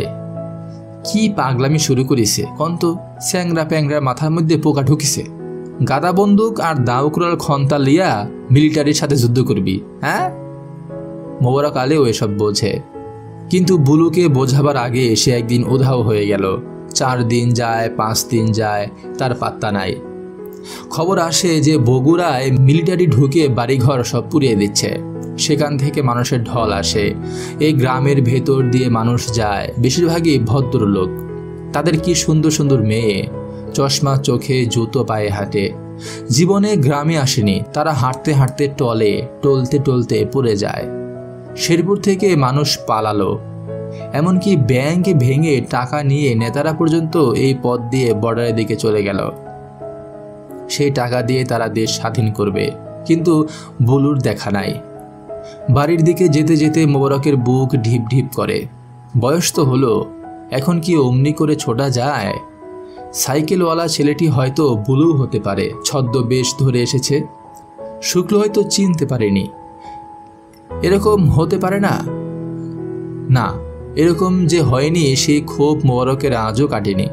কি পাগলামি শুরু করেছে কন তো, স্যাংরা প্যাংরা মাথার মধ্যে পোকা ঢুকিছে। গাদা বন্দুক আর দাউকুরাল খন্তা লিয়া মিলিটারির সাথে যুদ্ধ করবি, হ্যাঁ? মোবারক আলীও এসব বোঝে, কিন্তু বুলুকে বোঝাবার আগে সে একদিন উধাও হয়ে গেল। 4 দিন যায়, 5 দিন যায়, তার পাত্তা নাই। খবর আসে যে বগুড়ায় মিলিটারি ঢুকে বাড়িঘর সব পুড়িয়ে দিচ্ছে। সেখান থেকে মানুষের ঢল আসে। এই গ্রামের ভেতর দিয়ে মানুষ যায়, বেশিরভাগই ভদ্রলোক। তাদের কি সুন্দর সুন্দর মেয়ে, চশমা চোখে, জুতো পায়ে হাঁটে। জীবনে গ্রামে আসেনি, তারা হাঁটতে হাঁটতে টলে, টলতে টলতে পড়ে যায়। শেরপুর থেকে মানুষ পালালো, এমনকি ব্যাংক ভেঙে টাকা নিয়ে নেতারা পর্যন্ত এই পথ দিয়ে বর্ডারের দিকে চলে গেল। সেই টাকা দিয়ে তারা দেশ স্বাধীন করবে, কিন্তু বুলুর দেখা নাই। বাড়ির দিকে যেতে যেতে মোবারকের বুক ঢিপ ঢিপ করে। বয়স তো হলো, এখন কি অমনি করে ছোটা যায়? সাইকেলওয়ালা ছেলেটি হয়তো বুলু হতে পারে, ছদ্মবেশ ধরে এসেছে। শুক্ল হয়তো চিনতে পারেনি। এরকম হতে পারে না? না, এরকম যে হয়নি সেই ক্ষোভ মোবারকের আজও কাটেনি।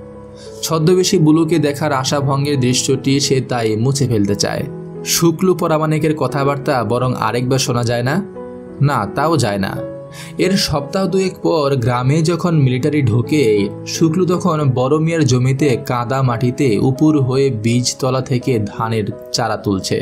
ছদ্মবেশী বুলুকে দেখার আশাভঙ্গের দৃশ্যটি সে তাই মুছে ফেলতে চায়। শুক্ল পরামানিকের কথাবার্তা বরং আরেকবার শোনা যায় না? না, তাও যায় না। এর সপ্তাহ 2 পর গ্রামে যখন মিলিটারি ঢোকে, শুক্ল তখন বড় মিয়ার জমিতে কাদা মাটিতে উপুর হয়ে বীজতলা থেকে ধানের চারা তুলছে।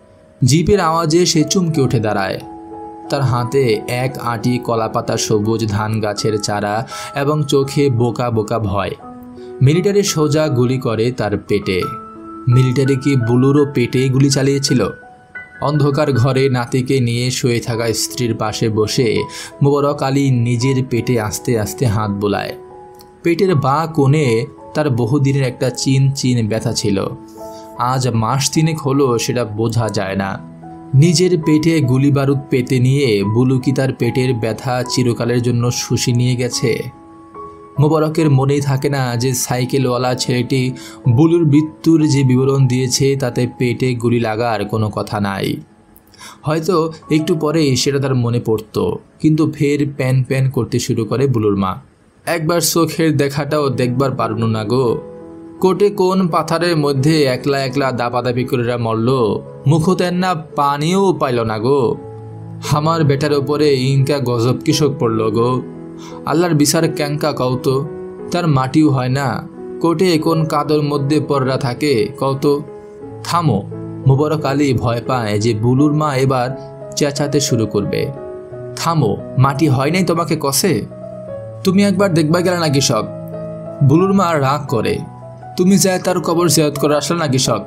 জিপের আওয়াজে সে চমকে উঠে দাঁড়ায়। তার হাতে 1 আঁটি কলাপাতা সবুজ ধান গাছের চারা এবং চোখে বোকা বোকা ভয়। মিলিটারি সোজা গুলি করে তার পেটে। মিলিটারি কি বুলুরও পেটেই গুলি চালিয়েছিল? অন্ধকার ঘরে নাতিকে নিয়ে শুয়ে থাকা স্ত্রীর পাশে বসে মোবারক আলী নিজের পেটে আস্তে আস্তে হাত বোলায়। পেটের বাঁ কোণে তার বহুদিনের একটা চিন চিন ব্যথা ছিল। আজ মাস 3 হলো সেটা বোঝা যায় না। নিজের পেটে গুলি বারুদ পেতে নিয়ে বুলু কি তার পেটের ব্যথা চিরকালের জন্য শুষে নিয়ে গেছে? মোবারকের মনেই থাকে না যে সাইকেলওয়ালা ছেলেটি বুলুর মৃত্যুর যে বিবরণ দিয়েছে তাতে পেটে গুলি লাগার কোনো কথা নাই। হয়তো একটু পরেই সেটা তার মনে পড়তো, কিন্তু ফের প্যান প্যান করতে শুরু করে বুলুর মা। একবার চোখের দেখাটাও দেখবার পারল না গো। কোটে কোন পাথারের মধ্যে একলা একলা দাপাদাপি করে মরল, মুখতেন না পানিও পাইল না গো। আমার বেটার ওপরে ইনকা গজব কৃষক পড়ল গো। আল্লাহর বিচার ক্যাঙ্কা কৌত, তার মাটিও হয় না। কোটে কোন কাদর মধ্যে পড়রা থাকে কৌত। থামো। মোবারক আলী ভয় পায় যে বুলুর মা এবার চেঁচাতে শুরু করবে। থামো, মাটি হয় নাই তোমাকে কষে? তুমি একবার দেখবা গেলে না কৃষক? বুলুর মা রাগ করে। তুমি যায় তার কবর জিয়ারত করে আসলে না কৃষক?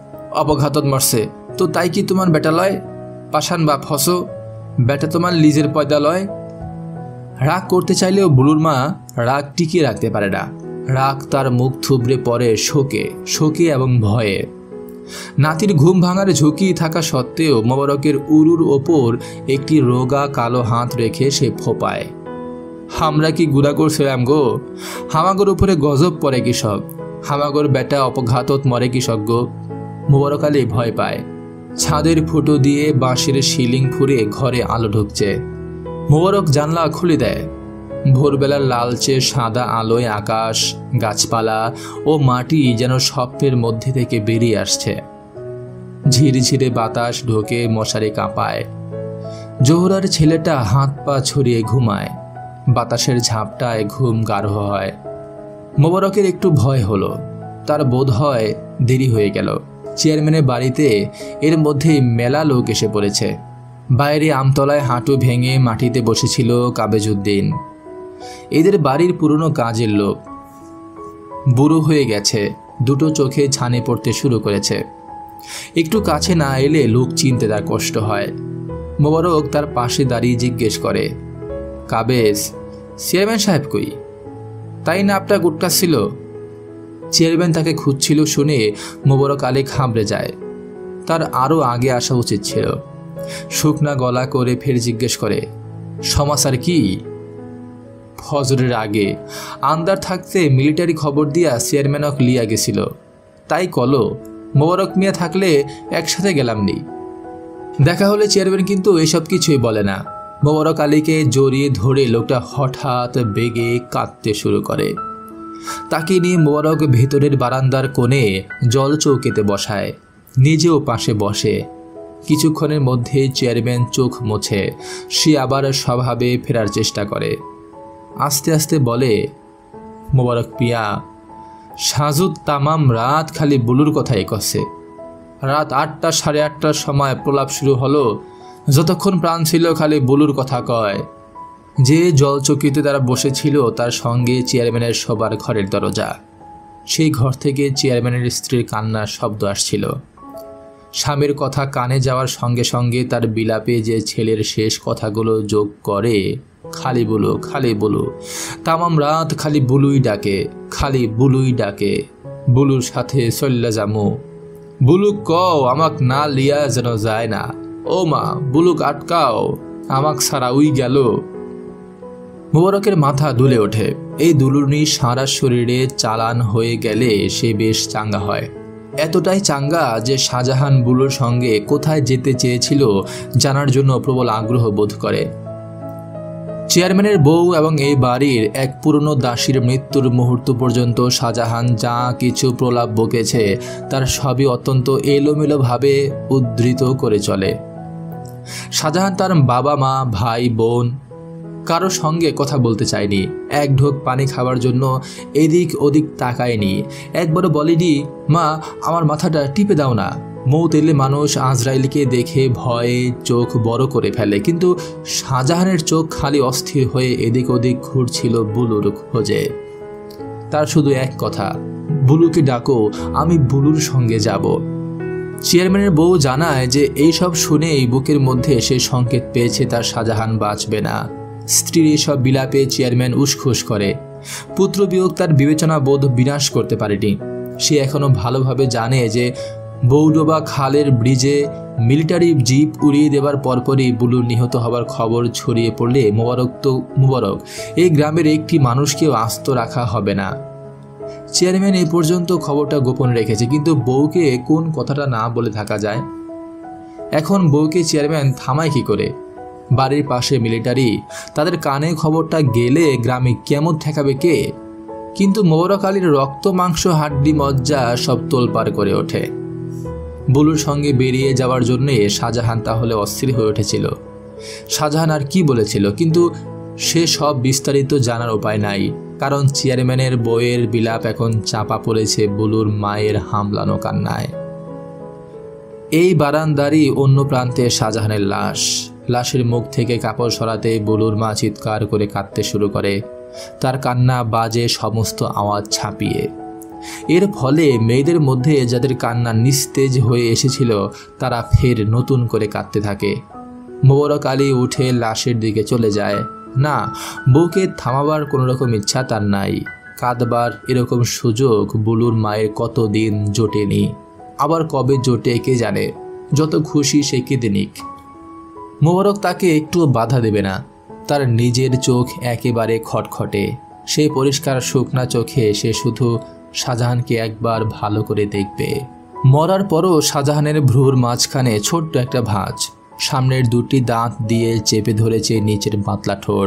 অপঘাতত মরছে তো তাই কি তোমার বেটা লয়? পাশান বাপ হসো, বেটা তোমার লিজের পয়দা লয়। রাগ করতে চাইলেও বুলুর মা রাগ টিকিয়ে রাখতে পারে না। রাগ তার মুখ থুবড়ে পড়ে শোকে এবং ভয়ে। নাতির ঘুম ভাঙার ঝুঁকি থাকা সত্ত্বেও মোবারকের উরুর ওপর একটি রোগা কালো হাত রেখে সে ফোপায়। আমরা কি গুড়া করছিলাম গো? হামাগর উপরে গজব পড়ে কৃষক। হামাগর বেটা অপঘাতত মরে কৃষক গো। মোবারক আলী ভয় পায়। ছাদের ফুটো দিয়ে বাঁশের শিলিং ফুরে ঘরে আলো ঢুকছে। মোবারক জানলা খুলে দেয়। ভোরবেলার লালচে সাদা আলোয় আকাশ, গাছপালা ও মাটি যেন স্বপ্নের মধ্যে থেকে বেরিয়ে আসছে। ঝিরিঝিরে বাতাস ঢোকে, মশারি কাঁপায়। জোহরার ছেলেটা হাত পা ছড়িয়ে ঘুমায়। বাতাসের ঝাপটায় ঘুম গাঢ় হয়। মোবারকের একটু ভয় হলো। তার বোধ হয় দেরি হয়ে গেল। চেয়ারম্যানের বাড়িতে এর মধ্যেই মেলা লোক এসে পড়েছে। বাইরে আমতলায় হাঁটু ভেঙে মাটিতে বসেছিল কাবেজউদ্দিন। এদের বাড়ির পুরনো কাজের লোক। বুড়ো হয়ে গেছে, দুটো চোখে ছানি পড়তে শুরু করেছে। একটু কাছে না এলে লোক চিনতে তার কষ্ট হয়। মোবারক তার পাশে দাঁড়িয়ে জিজ্ঞেস করে, কাবেজ, চেয়ারম্যান সাহেব কই? তাই না আপনার গুটকাচ্ছিল? চেয়ারম্যান তাকে খুঁজছিল শুনে মোবারক আলী ঘাবড়ে যায়। তার আরও আগে আসা উচিত ছিল। শুকনা গলা করে ফের জিজ্ঞেস করে, সমাচার কি? ফজরের আগে আন্দার থাকতে মিলিটারি খবর দিয়া চেয়ারম্যানক লিয়া গেছিল, তাই কলো মোবারক মিয়া থাকলে একসাথে গেলাম নি। দেখা হলে চেয়ারম্যান কিন্তু এসব কিছুই বলে না। মোবারক আলীকে জড়িয়ে ধরে লোকটা হঠাৎ বেগে কাঁদতে শুরু করে। তাকে নিয়ে মোবারক ভেতরের বারান্দার কোণে জল চৌকিতে বসায়, নিজেও পাশে বসে। কিছুক্ষণের মধ্যে চেয়ারম্যান চোখ মোছে, সে আবার স্বভাবে ফেরার চেষ্টা করে। আস্তে আস্তে বলে, মোবারক পিয়া সাজু তামাম রাত খালি বুলুর কথাই কছে। রাত 8টা 8:30টার সময় প্রলাপ শুরু হলো। যতক্ষণ প্রাণ ছিল খালি বুলুর কথা কয়। যে জলচকিতে তারা বসেছিল তার সঙ্গে চেয়ারম্যানের শোবার ঘরের দরজা। সেই ঘর থেকে চেয়ারম্যানের স্ত্রীর কান্নার শব্দ আসছিল। স্বামীর কথা কানে যাওয়ার সঙ্গে সঙ্গে তার বিলাপে যে ছেলের শেষ কথাগুলো যোগ করে, খালি বুলু খালি বুলু, তামাম রাত খালি বুলুই ডাকে, খালি বুলুই ডাকে। বুলুর সাথে চল্লা জামু, বুলুক কও আমাক না লিয়া যেন যায় না, ও মা বুলুক আটকাও, আমাক সারা উই গেল। মোবারকের মাথা দুলে ওঠে। এই দুলুনি সারা শরীরে চালান হয়ে গেলে সে বেশ চাঙ্গা হয়। এতটাই চাঙ্গা যে শাহজাহান বুলুর সঙ্গে কোথায় যেতে চেয়েছিল জানার জন্য প্রবল আগ্রহ বোধ করে। চেয়ারম্যানের বউ এবং এই বাড়ির এক পুরনো দাসীর মৃত্যুর মুহূর্ত পর্যন্ত শাহজাহান যা কিছু প্রলাপ বকেছে তার সবই অত্যন্ত এলোমেলোভাবে উদ্ধৃত করে চলে। শাহজাহান তার বাবা মা ভাই বোন কারো সঙ্গে কথা বলতে চায়নি। এক ঢোক পানি খাওয়ার জন্য এদিক ওদিক তাকায়নি। একবারও বলেনি মা আমার মাথাটা টিপে দাও না। মৌত এলে মানুষ আজরাইলকে দেখে ভয়ে চোখ বড় করে ফেলে, কিন্তু শাহজাহানের চোখ খালি অস্থির হয়ে এদিক ওদিক ঘুরছিল বুলুর খোঁজে। তার শুধু এক কথা, বুলুকে ডাকো, আমি বুলুর সঙ্গে যাব। চেয়ারম্যানের বউ জানায় যে এইসব শুনেই বুকের মধ্যে সে সংকেত পেয়েছে তার শাহজাহান বাঁচবে না। স্ত্রীর এসব বিলাপে চেয়ারম্যান উসখুস করে। পুত্র বিয়োগ তার বিবেচনা বোধ বিনাশ করতে পারেনি। সে এখনো ভালোভাবে জানে যে বৌডোবা খালের ব্রিজে মিলিটারি জিপ উড়িয়ে দেবার পরপরই বুলুর নিহত হবার খবর ছড়িয়ে পড়লে মোবারক এই গ্রামের একটি মানুষকেও আস্ত রাখা হবে না। চেয়ারম্যান এই পর্যন্ত খবরটা গোপন রেখেছে, কিন্তু বউকে কোন কথাটা না বলে থাকা যায়? এখন বউকে চেয়ারম্যান থামায় কি করে? বাড়ির পাশে মিলিটারি, তাদের কানে খবরটা গেলে গ্রামে কেমন ঠেকাবে কে? কিন্তু মোবারক আলীর রক্ত মাংস হাড্ডি মজ্জা সব তোলপাড় করে ওঠে। বুলুর সঙ্গে বেরিয়ে যাওয়ার জন্য শাহজাহান তাহলে অস্থির হয়ে উঠেছিল। শাহজাহান আর কি বলেছিল, কিন্তু সে সব বিস্তারিত জানার উপায় নাই, কারণ চেয়ারম্যানের বইয়ের বিলাপ এখন চাপা পড়েছে বুলুর মায়ের হামলানো কান্নায়। এই বারান্দারই অন্য প্রান্তে শাহজাহানের লাশ। লাশের মুখ থেকে কাপড় সরাতে বুলুর মা চিৎকার করে কাঁদতে শুরু করে। তার কান্না বাজে সমস্ত আওয়াজ ছাপিয়ে। এর ফলে মেয়েদের মধ্যে যাদের কান্না নিস্তেজ হয়ে এসেছিল তারা ফের নতুন করে কাঁদতে থাকে। মোবারক আলী উঠে লাশের দিকে চলে যায়। না, বউকে থামাবার কোনো রকম ইচ্ছা তার নাই। কাঁদবার এরকম সুযোগ বুলুর মায়ের কতদিন জোটেনি, আবার কবে জোটে কে জানে। যত খুশি সে কেঁদে নিক, মোবারক তাকে একটু বাধা দেবে না। তার নিজের চোখ একেবারে খটখটে। সেই পরিষ্কার শুকনা চোখে সে শুধু শাহজাহানকে একবার ভালো করে দেখবে। মরার পরও শাহজাহানের ভ্রুর মাঝখানে ছোট্ট একটা ভাঁজ, সামনের দুটি দাঁত দিয়ে চেপে ধরেছে নিচের পাতলা ঠোঁট।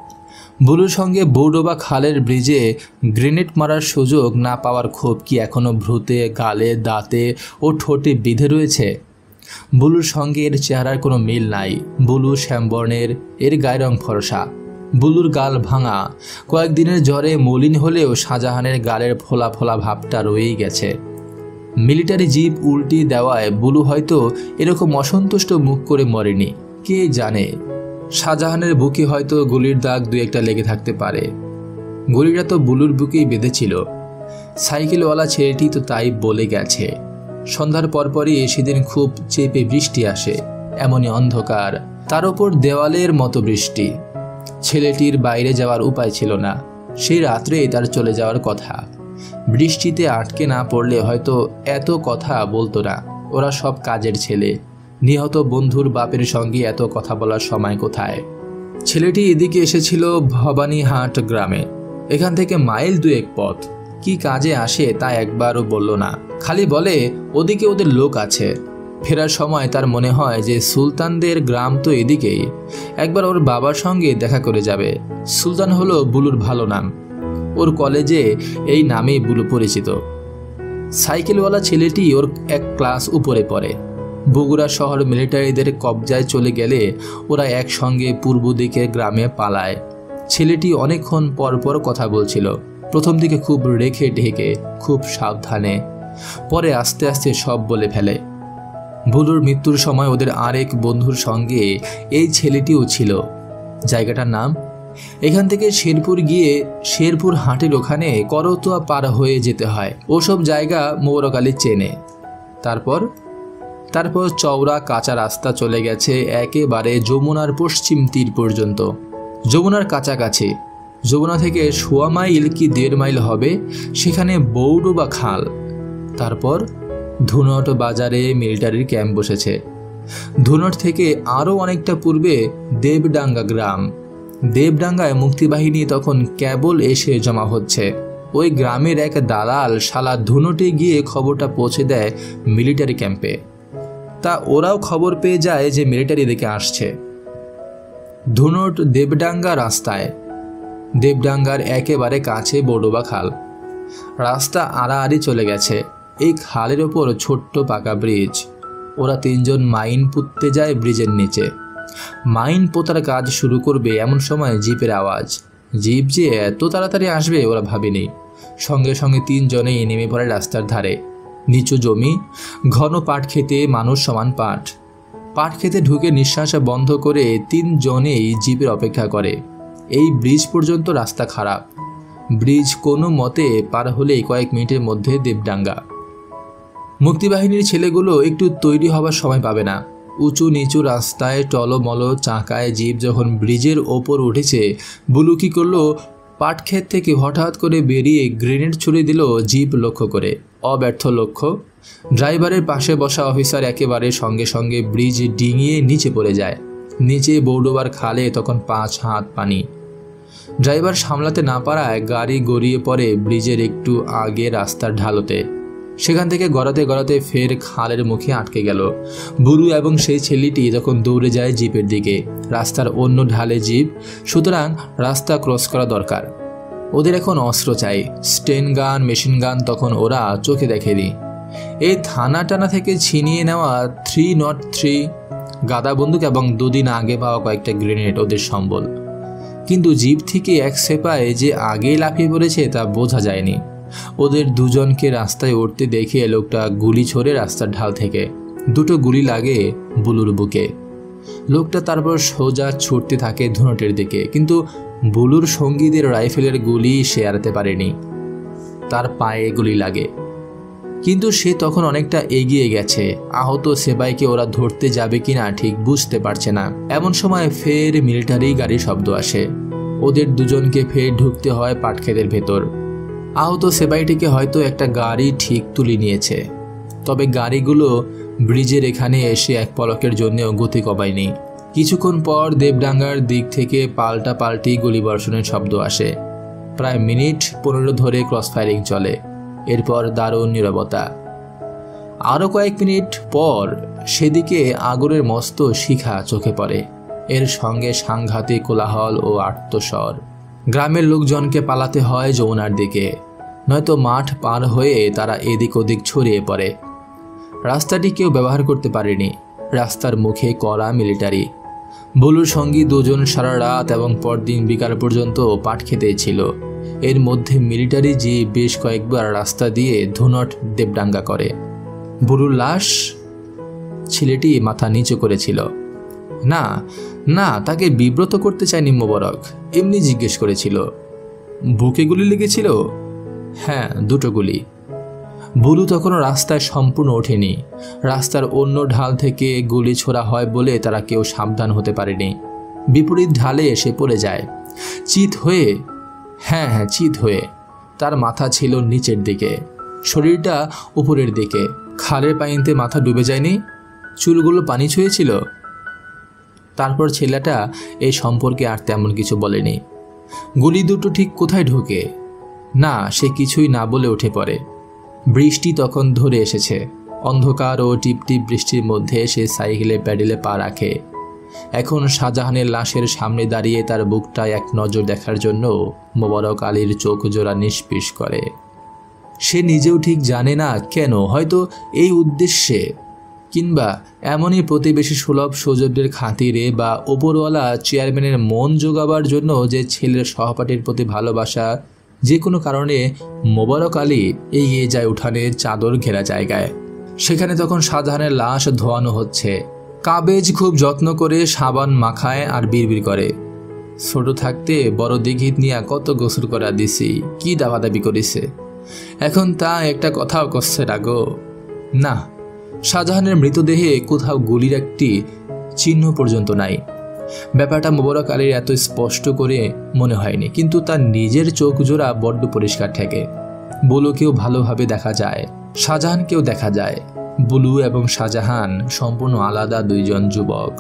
বুলুর সঙ্গে বৌডোবা খালের ব্রিজে গ্রেনেড মারার সুযোগ না পাওয়ার ক্ষোভ কি এখনো ভ্রুতে, গালে, দাঁতে ও ঠোঁটে বিঁধে রয়েছে? বুলুর সঙ্গে এর চেহারার কোনো মিল নাই। বুলু শ্যামবর্ণের, এর গায়ের রং ফরসা। বুলুর গাল ভাঙা, কয়েকদিনের জ্বরে মলিন হলেও শাহজাহানের গালের ফোলা ফোলা ভাবটা রয়েই গেছে। মিলিটারি জিপ উল্টি দেওয়ায় বুলু হয়তো এরকম অসন্তুষ্ট মুখ করে মরেনি, কে জানে। শাহজাহানের বুকে হয়তো গুলির দাগ দু একটা লেগে থাকতে পারে। গুলিটা তো বুলুর বুকেই বেঁধেছিল। সাইকেলওয়ালা ছেলেটি তো তাই বলে গেছে। সন্ধ্যার পরপরই সেদিন খুব চেপে বৃষ্টি আসে, এমনই অন্ধকার, তার ওপর দেওয়ালের মতো বৃষ্টি। ছেলেটির বাইরে যাওয়ার উপায় ছিল না। সেই রাত্রেই তার চলে যাওয়ার কথা। বৃষ্টিতে আটকে না পড়লে হয়তো এত কথা বলতো না। ওরা সব কাজের ছেলে। নিহত বন্ধুর বাপের সঙ্গে এত কথা বলার সময় কোথায়? ছেলেটি এদিকে এসেছিল ভবানীহাট গ্রামে। এখান থেকে মাইল 2 পথ। কি কাজে আসে তা একবারও বলল না, খালি বলে ওদিকে ওদের লোক আছে। ফেরার সময় তার মনে হয় যে সুলতানদের গ্রাম তো এদিকেই, একবার ওর বাবার সঙ্গে দেখা করে যাবে। সুলতান হলো বুলুর ভালো নাম। ওর কলেজে এই নামেই বুলু পরিচিত। সাইকেলওয়ালা ছেলেটি ওর এক ক্লাস উপরে পড়ে। বগুড়া শহর মিলিটারিদের কবজায় চলে গেলে ওরা একসঙ্গে পূর্ব দিকের গ্রামে পালায়। ছেলেটি অনেকক্ষণ পর পর কথা বলছিল। প্রথম দিকে খুব রেখে ঢেকে, খুব সাবধানে, পরে আস্তে আস্তে সব বলে ফেলে। ভুলুর মৃত্যুর সময় ওদের আরেক বন্ধুর সঙ্গে এই ছেলেটিও ছিল। জায়গাটার নাম, এখান থেকে শেরপুর গিয়ে শেরপুর হাটের ওখানে করতোয়া পার হয়ে যেতে হয়। ওসব জায়গা মোবারক আলী চেনে। তারপর চওড়া কাঁচা রাস্তা চলে গেছে একেবারে যমুনার পশ্চিম তীর পর্যন্ত। যমুনার কাছাকাছি, যমুনা থেকে 1.25 মাইল কি 1.5 মাইল হবে, সেখানে বৌডোবা খাল। তারপর ধুনট বাজারে মিলিটারির ক্যাম্প বসেছে। ধুনট থেকে আরও অনেকটা পূর্বে দেবডাঙ্গা গ্রাম। দেবডাঙ্গায় মুক্তিবাহিনী তখন কেবল এসে জমা হচ্ছে। ওই গ্রামের এক দালাল শালা ধুনটে গিয়ে খবরটা পৌঁছে দেয় মিলিটারি ক্যাম্পে। তা ওরাও খবর পেয়ে যায় যে মিলিটারি দিকে আসছে। ধুনট দেবডাঙ্গা রাস্তায়, দেবডাঙ্গার একেবারে কাছে বড়োবা খাল। রাস্তা আড়াআড়ি চলে গেছে। এই খালের ওপর ছোট্ট পাকা ব্রিজ। ওরা 3 জন মাইন পুঁততে যায় ব্রিজের নিচে। মাইন পোতার কাজ শুরু করবে এমন সময় জিপের আওয়াজ। জিপ যে এত তাড়াতাড়ি আসবে ওরা ভাবেনি। সঙ্গে সঙ্গে 3 জনেই নেমে পড়ে রাস্তার ধারে। নিচু জমি, ঘন পাট খেতে, মানুষ সমান পাট। পাট খেতে ঢুকে নিঃশ্বাস বন্ধ করে 3 জনেই জিপের অপেক্ষা করে। এই ব্রিজ পর্যন্ত রাস্তা খারাপ। ব্রিজ কোনো মতে পার হলেই কয়েক মিনিটের মধ্যে দেবডাঙ্গা। মুক্তিবাহিনীর ছেলেগুলো একটু তৈরি হবার সময় পাবে না। উঁচু নিচু রাস্তায় টলমল চাকায় জিপ যখন ব্রিজের ওপর উঠেছে, বুলু কি করলো, পাটক্ষেত থেকে হঠাৎ করে বেরিয়ে গ্রেনেড ছুড়ে দিল জিপ লক্ষ্য করে। অব্যর্থ লক্ষ্য। ড্রাইভারের পাশে বসা অফিসার একেবারে সঙ্গে সঙ্গে ব্রিজ ডিঙিয়ে নিচে পড়ে যায়। নিচে বৌডোবার খালে তখন 5 হাত পানি। ড্রাইভার সামলাতে না পারায় গাড়ি গড়িয়ে পড়ে ব্রিজের একটু আগে রাস্তার ঢালতে। সেখান থেকে গড়াতে গড়াতে ফের খালের মুখে আটকে গেল। বুলু এবং সেই ছেলেটি তখন দৌড়ে যায় জিপের দিকে। রাস্তার অন্য ঢালে জিপ, সুতরাং রাস্তা ক্রস করা দরকার। ওদের এখন অস্ত্র চাই। স্টেন গান, মেশিন গান তখন ওরা চোখে দেখেনি। এই থানা টানা থেকে ছিনিয়ে নেওয়া 303 গাদা বন্দুক এবং 2 দিন আগে পাওয়া কয়েকটা গ্রেনেড ওদের সম্বল। কিন্তু জিপ থেকে এক সেপায় যে আগেই লাফিয়ে পড়েছে তা বোঝা যায়নি। ওদের 2 জনকে রাস্তায় উঠতে দেখে লোকটা গুলি ছোড়ে রাস্তার ঢাল থেকে। 2টো গুলি লাগে বুলুর বুকে। লোকটা তারপর সোজা ছুটতে থাকে ধুনটের দিকে, কিন্তু বুলুর সঙ্গীদের রাইফেলের গুলি সে এড়াতে পারেনি। তার পায়ে গুলি লাগে, কিন্তু সে তখন অনেকটা এগিয়ে গেছে। আহত সেবাইকে ওরা ধরতে যাবে কিনা ঠিক বুঝতে পারছে না। এমন সময় ফের মিলিটারি গাড়ির শব্দ আসে। ওদের 2 জনকে ফের ঢুকতে হয় পাটক্ষেতের ভেতর। আহত সেবাইটিকে হয়তো একটা গাড়ি ঠিক তুলে নিয়েছে, তবে গাড়িগুলো ব্রিজের এখানে এসে এক পলকের জন্যও গতি কমায়নি। কিছুক্ষণ পর দেবডাঙ্গার দিক থেকে পাল্টাপাল্টি গুলিবর্ষণের শব্দ আসে। প্রায় মিনিট 15 ধরে ক্রস ফায়ারিং চলে। এরপর দারুণ নীরবতা। আরও কয়েক মিনিট পর সেদিকে আগুনের মস্ত শিখা চোখে পড়ে। এর সঙ্গে সাংঘাতিক কোলাহল ও আর্তস্বর। গ্রামের লোকজনকে পালাতে হয় যমুনার দিকে, নয়তো মাঠ পার হয়ে তারা এদিক ওদিক ছড়িয়ে পড়ে। রাস্তাটি কেউ ব্যবহার করতে পারেনি। রাস্তার মুখে কড়া মিলিটারি। বুলুর সঙ্গী 2 জন সারা রাত এবং পরদিন বিকাল পর্যন্ত পাট খেতে ছিল। এর মধ্যে মিলিটারি যে বেশ কয়েকবার রাস্তা দিয়ে ধুনট দেবডাঙ্গা করে। বুলুর লাশ, ছেলেটি মাথা নিচু করেছিল। না না, তাকে বিব্রত করতে চায়নি মোবারক, এমনি জিজ্ঞেস করেছিল, বুকে গুলি লেগেছিল? হ্যাঁ, 2টো গুলি। বুলু তখনও রাস্তায় সম্পূর্ণ ওঠেনি। রাস্তার অন্য ঢাল থেকে গুলি ছোড়া হয় বলে তারা কেউ সাবধান হতে পারেনি। বিপরীত ঢালে এসে পড়ে যায় চিত হয়ে। হ্যাঁ, চিত হয়ে। তার মাথা ছিল নিচের দিকে, শরীরটা উপরের দিকে। খালের পানিতে মাথা ডুবে যায়নি? চুলগুলো পানি ছুঁয়েছিল? তারপর ছেলেটা এই সম্পর্কে আর তেমন কিছু বলেনি। গুলি 2টো ঠিক কোথায় ঢোকে? না, সে কিছুই না বলে উঠে পড়ে। বৃষ্টি তখন ধরে এসেছে। অন্ধকার ও টিপটিপ বৃষ্টির মধ্যে সে সাইকেলে প্যাডেলে পা রাখে। এখন শাহজাহানের লাশের সামনে দাঁড়িয়ে তার বুকটা এক নজর দেখার জন্য মোবারক আলীর চোখ জোড়া নিষ্পিস করে। সে নিজেও ঠিক জানে না কেন, হয়তো এই উদ্দেশ্যে, কিংবা এমনই প্রতিবেশী সুলভ সৌজন্যের খাতিরে, বা ওপরওয়ালা চেয়ারম্যানের মন জোগাবার জন্য যে ছেলের সহপাঠীর প্রতি ভালোবাসা যে কোনো কারণে মোবারক আলী এগিয়ে যায় উঠানে চাদর ঘেরা জায়গায়। সেখানে তখন শাহজাহানের লাশ ধোয়ানো হচ্ছে। কাবেজ খুব যত্ন করে সাবান মাখায় আর বিড়বিড় করে, ছোট থাকতে বড় দিঘিত নিয়ে কত গোসল করা দিছি, কি দাবাদাবি করেছে, এখন তা একটা কথাও কচ্ছে না গো। না, শাহজাহানের মৃতদেহে কোথাও গুলির একটি চিহ্ন পর্যন্ত নাই। ব্যাপারটা মোবারক আলীর এত স্পষ্ট করে মনে হয়নি, কিন্তু তার নিজের চোখ জোড়া বড্ড পরিষ্কার ঠেকে। বুলুকেও ভালোভাবে দেখা যায়, শাহজাহানকেও দেখা যায়। বুলু এবং শাহজাহান সম্পূর্ণ আলাদা দুইজন যুবক।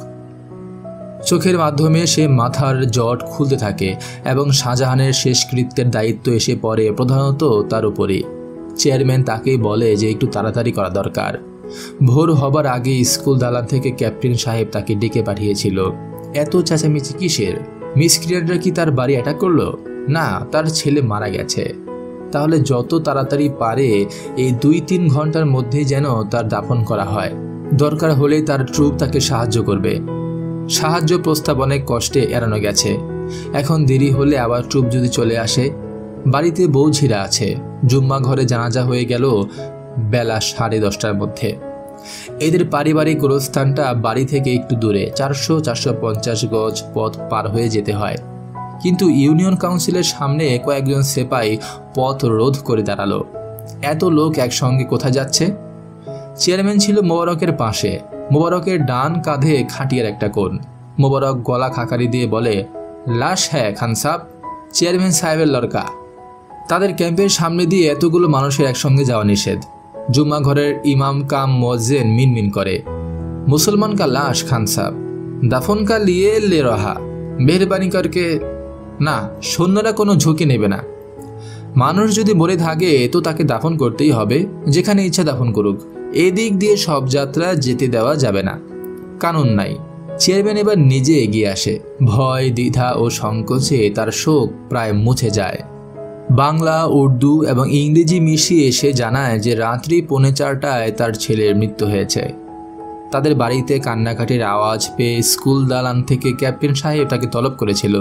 চোখের মাধ্যমে সে মাথার জট খুলতে থাকে এবং শাহজাহানের শেষকৃত্যের দায়িত্ব এসে পড়ে প্রধানত তার উপরে। চেয়ারম্যান তাকেই বলে যে একটু তাড়াতাড়ি করা দরকার। ভোর হবার আগে স্কুল দালান থেকে ক্যাপ্টেন সাহেব তাকে ডেকে পাঠিয়েছিল। এত চেঁচামেচি কিসের? মিসক্রিয়েন্টরা কি তার বাড়ি অ্যাটাক করলো? না, তার ছেলে মারা গেছে। তাহলে যত তাড়াতাড়ি পারে এই 2-3 ঘন্টার মধ্যেই যেন তার দাফন করা হয়। দরকার হলে তার ট্রুপ তাকে সাহায্য করবে। সাহায্য প্রস্তাব অনেক কষ্টে এড়ানো গেছে। এখন দেরি হলে আবার ট্রুপ যদি চলে আসে। বাড়িতে বউ ঝিরা আছে। জুম্মা ঘরে জানাজা হয়ে গেল বেলা 10:30টার মধ্যে। এদের পারিবারিক গোরস্থানটা বাড়ি থেকে একটু দূরে, 400-450 গজ পথ পার হয়ে যেতে হয়। কিন্তু ইউনিয়ন কাউন্সিলের সামনে কয়েকজন সেপাই পথ রোধ করে দাঁড়ালো। এত লোক একসঙ্গে কোথায় যাচ্ছে? চেয়ারম্যান ছিল মোবারকের পাশে। মোবারকের ডান কাঁধে খাটিয়ার একটা কোণ। মোবারক গলা খাকারি দিয়ে বলে, লাশ হ্যাঁ খান সাহেব, চেয়ারম্যান সাহেবের লড়কা। তাদের ক্যাম্পের সামনে দিয়ে এতগুলো মানুষের একসঙ্গে যাওয়া নিষেধ। জুম্মা ঘরের ইমাম কাম মুয়াজ্জিন মিনমিন করে, মুসলমান কা লাশ খান সাহেব, দাফন কা লিয়ে লে রহা, মেহরবানি করকে। না, সৈন্যরা কোনো ঝুঁকি নেবে না। মানুষ যদি মরে থাকে তো তাকে দাফন করতেই হবে, যেখানে ইচ্ছা দাফন করুক। এদিক দিয়ে সব যাত্রা যেতে দেওয়া যাবে না, কানুন নাই। চেয়ারম্যান এবার নিজে এগিয়ে আসে। ভয়, দ্বিধা ও সংকোচে তার শোক প্রায় মুছে যায়। বাংলা, উর্দু এবং ইংরেজি মিশিয়ে সে জানায় যে রাত্রি 4:45টায় তার ছেলের মৃত্যু হয়েছে। তাদের বাড়িতে কান্নাকাটির আওয়াজ পেয়ে স্কুল দালান থেকে ক্যাপ্টেন সাহেব তাকে তলব করেছিল।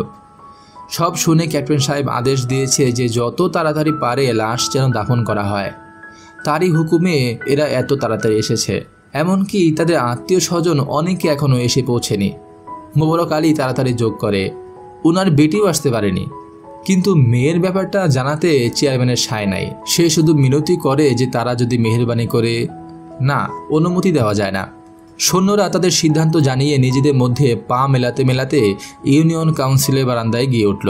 সব শুনে ক্যাপ্টেন সাহেব আদেশ দিয়েছে যে যত তাড়াতাড়ি পারে লাশ যেন দাফন করা হয়। তারই হুকুমে এরা এত তাড়াতাড়ি এসেছে। এমনকি তাদের আত্মীয় স্বজন অনেকে এখনও এসে পৌঁছেনি। মোবারক আলী তাড়াতাড়ি যোগ করে, উনার বেটিও আসতে পারেনি। কিন্তু মেয়ের ব্যাপারটা জানাতে চেয়ারম্যানের সায় নাই। সে শুধু মিনতি করে যে তারা যদি মেহেরবানি করে। না, অনুমতি দেওয়া যায় না। সৈন্যরা তাদের সিদ্ধান্ত জানিয়ে নিজেদের মধ্যে পা মেলাতে মেলাতে ইউনিয়ন কাউন্সিলের বারান্দায় গিয়ে উঠল।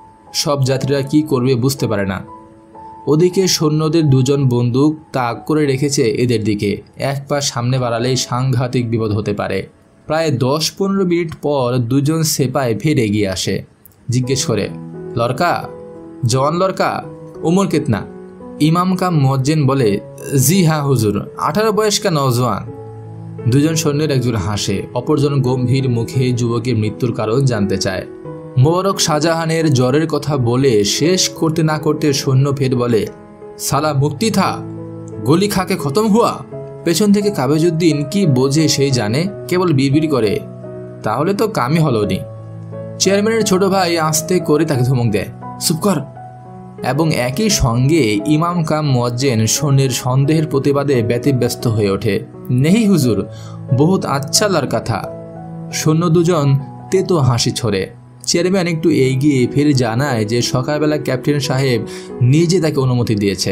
সব যাত্রীরা কি করবে বুঝতে পারে না। ওদিকে সৈন্যদের 2জন বন্দুক তাক করে রেখেছে এদের দিকে। এক পা সামনে বাড়ালেই সাংঘাতিক বিপদ হতে পারে। প্রায় 10-15 মিনিট পর 2জন সেপাই ফের এগিয়ে আসে। জিজ্ঞেস করে, লড়কা, জওয়ান লড়কা, উমর কিতনা? ইমাম কাম মুয়াজ্জিন বলে, জি হ্যাঁ হুজুর, 18 বয়স্কা নওজওয়ান। 2জন সৈন্যের একজন হাসে, অপরজন গম্ভীর মুখে যুবকের মৃত্যুর কারণ জানতে চায়। মোবারক শাহজাহানের জ্বরের কথা বলে শেষ করতে না করতে সৈন্য ফের বলে, সালা মুক্তি থা, গলি খাকে খতম হুয়া। পেছন থেকে কাবেজউদ্দিন কি বোঝে সেই জানে, কেবল বিড়বিড় করে, তাহলে তো কামই হলো নি। চেয়ারম্যানের ছোট ভাই আস্তে করে তাকে ধমক দেয়, চুপ কর। এবং একই সঙ্গে ইমাম কাম মুয়াজ্জিন সৈন্যের সন্দেহের প্রতিবাদে ব্যতিব্যস্ত হয়ে ওঠে, নেহি হুজুর, বহুত আচ্ছা লড়কা থা। সৈন্য 2জন তেতো হাসি ছড়ে। চেয়ারম্যান একটু এগিয়ে ফের জানায় যে সকালবেলা ক্যাপ্টেন সাহেব নিজে তাকে অনুমতি দিয়েছে।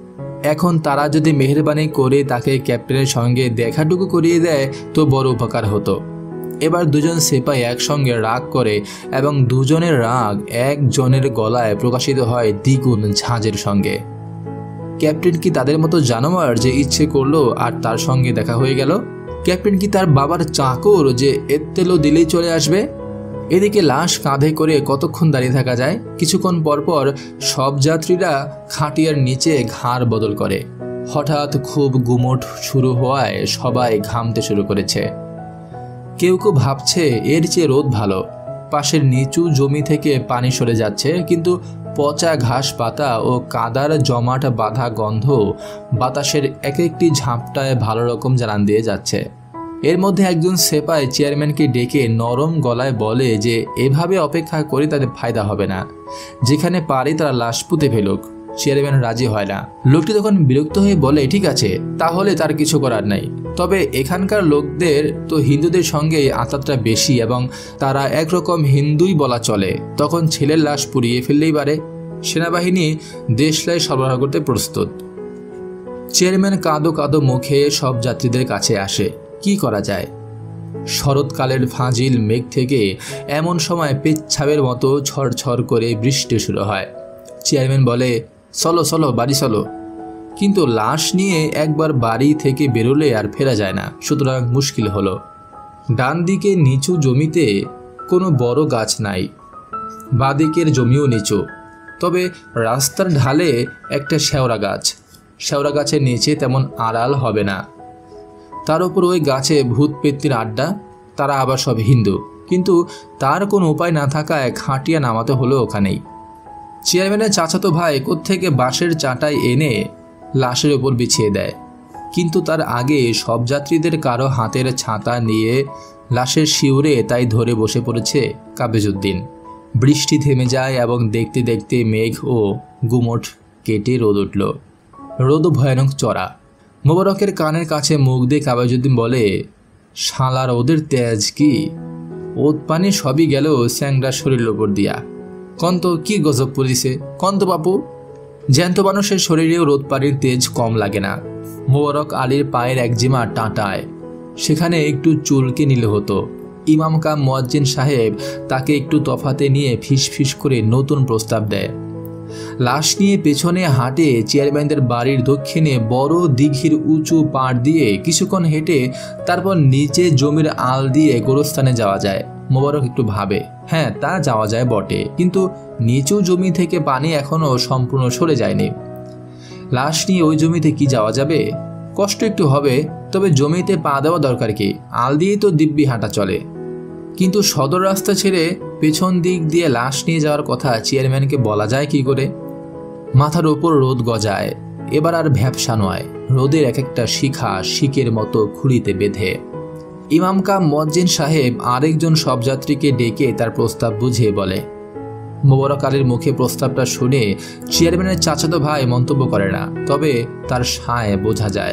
এখন তারা যদি মেহেরবানি করে তাকে ক্যাপ্টেনের সঙ্গে দেখাটুকু করিয়ে দেয় তো বড় উপকার হতো। এবার 2জন সেপাই একসঙ্গে রাগ করে এবং 2জনের রাগ একজনের গলায় প্রকাশিত হয় দ্বিগুণ ঝাঁজের সঙ্গে। ক্যাপ্টেন কি তাদের মতো জানোয়ার যে ইচ্ছে করলো আর তার সঙ্গে দেখা হয়ে গেল? ক্যাপ্টেন কি তার বাবার চাকর যে এত্তেলো দিলেই চলে আসবে? এদিকে লাশ কাঁধে করে কতক্ষণ দাঁড়িয়ে থাকা যায়? কিছুক্ষণ পরপর সব যাত্রীরা খাটিয়ার নিচে ঘাড় বদল করে। হঠাৎ খুব গুমোট শুরু হওয়ায় সবাই ঘামতে শুরু করেছে। কেউ কেউ ভাবছে এর চেয়ে রোদ ভালো। পাশের নিচু জমি থেকে পানি সরে যাচ্ছে, কিন্তু পচা ঘাস পাতা ও কাদার জমাট বাঁধা গন্ধ বাতাসের এক একটি ঝাপটায় ভালো রকম জানান দিয়ে যাচ্ছে। এর মধ্যে একজন সেপাই চেয়ারম্যানকে ডেকে নরম গলায় বলে যে এভাবে অপেক্ষা করে তাদের ফায়দা হবে না, যেখানে পারে তারা লাশ পুঁতে ফেলুক। চেয়ারম্যান রাজি হয় না। লোকটি তখন বিরক্ত হয়ে বলে, ঠিক আছে, তাহলে তার কিছু করার নাই। তবে এখানকার লোকদের তো হিন্দুদের সঙ্গে আঁতাতটা বেশি এবং তারা একরকম হিন্দুই বলা চলে। তখন ছেলের লাশ পুড়িয়ে ফেললেই পারে। সেনাবাহিনী দেশলাই সরবরাহ করতে প্রস্তুত। চেয়ারম্যান কাঁদো কাঁদো মুখে সব যাত্রীদের কাছে আসে। কি করা যায়? শরৎকালের ফাজিল মেঘ থেকে এমন সময় পেচ্ছাবের মতো ছড়ছড় করে বৃষ্টি শুরু হয়। চেয়ারম্যান বলে, চলো চলো, বাড়ি চলো। কিন্তু লাশ নিয়ে একবার বাড়ি থেকে বেরোলে আর ফেরা যায় না, সুতরাং মুশকিল হলো। ডান দিকে নিচু জমিতে কোনো বড় গাছ নাই, বাঁদিকের জমিও নিচু। তবে রাস্তার ঢালে একটা শেওড়া গাছ। শেওড়া গাছের নিচে তেমন আড়াল হবে না। তার উপর ওই গাছে ভূত পেত্তির আড্ডা। তারা আবার সব হিন্দু, কিন্তু তার কোনো উপায় না থাকায় খাটিয়া নামাতে হলো ওখানেই। চেয়ারম্যানের চাচাতো ভাই কোত্থেকে বাঁশের চাটাই এনে লাশের ওপর বিছিয়ে দেয়। কিন্তু তার আগে সব যাত্রীদের কারো হাতের ছাতা নিয়ে লাশের শিউরে তাই ধরে বসে পড়েছে কাবেজউদ্দিন। বৃষ্টি থেমে যায় এবং দেখতে দেখতে মেঘ ও গুমট কেটে রোদ উঠল। রোদ ভয়ানক চড়া। মোবারকের কানের কাছে মুখ দিয়ে কাবেজউদ্দিন বলে, শালার ওদের তেজ কি! ওত পানি সবই গেল স্যাংরা শরীরের ওপর দিয়া। কন্ত কি গজব পড়িছে, কন্ত বাপু! জ্যান্ত মানুষের শরীরেও রোদ পানির তেজ কম লাগে না। মোবারক আলীর পায়ের একজিমা টাঁটায়, সেখানে একটু চুলকে নিলে হতো। ইমাম কাম মুয়াজ্জিন সাহেব তাকে একটু তফাতে নিয়ে ফিস করে নতুন প্রস্তাব দেয়। লাশ নিয়ে পেছনে হাঁটে চেয়ারম্যানদের বাড়ির দক্ষিণে বড় দিঘির উঁচু পাড় দিয়ে কিছুক্ষণ হেঁটে তারপর নিচে জমির আল দিয়ে গোরস্থানে যাওয়া যায়। মোবারক একটু ভাবে, হ্যাঁ তা যাওয়া যায় বটে, কিন্তু নিচু জমি থেকে পানি এখনো সম্পূর্ণ সরে যায়নি। লাশ নিয়ে ওই জমিতে কি যাওয়া যাবে? কষ্ট একটু হবে, তবে জমিতে পা দেওয়া দরকার কি? আল দিয়েই তো দিব্যি হাঁটা চলে। কিন্তু সদর রাস্তা ছেড়ে পেছন দিক দিয়ে লাশ নিয়ে যাওয়ার কথা চেয়ারম্যানকে বলা যায় কি করে? মাথার ওপর রোদ গজায়, এবার আর ভ্যাপসা নয়, রোদের এক একটা শিখা শিকের মতো খুঁড়িতে বেঁধে। ইমাম কাম মুয়াজ্জিন সাহেব আরেকজন সব যাত্রীকে ডেকে তার প্রস্তাব বুঝিয়ে বলে। মোবারক আলীর মুখে প্রস্তাবটা শুনে চেয়ারম্যানের চাচাতো ভাই মন্তব্য করে না, তবে তার সায় বোঝা যায়।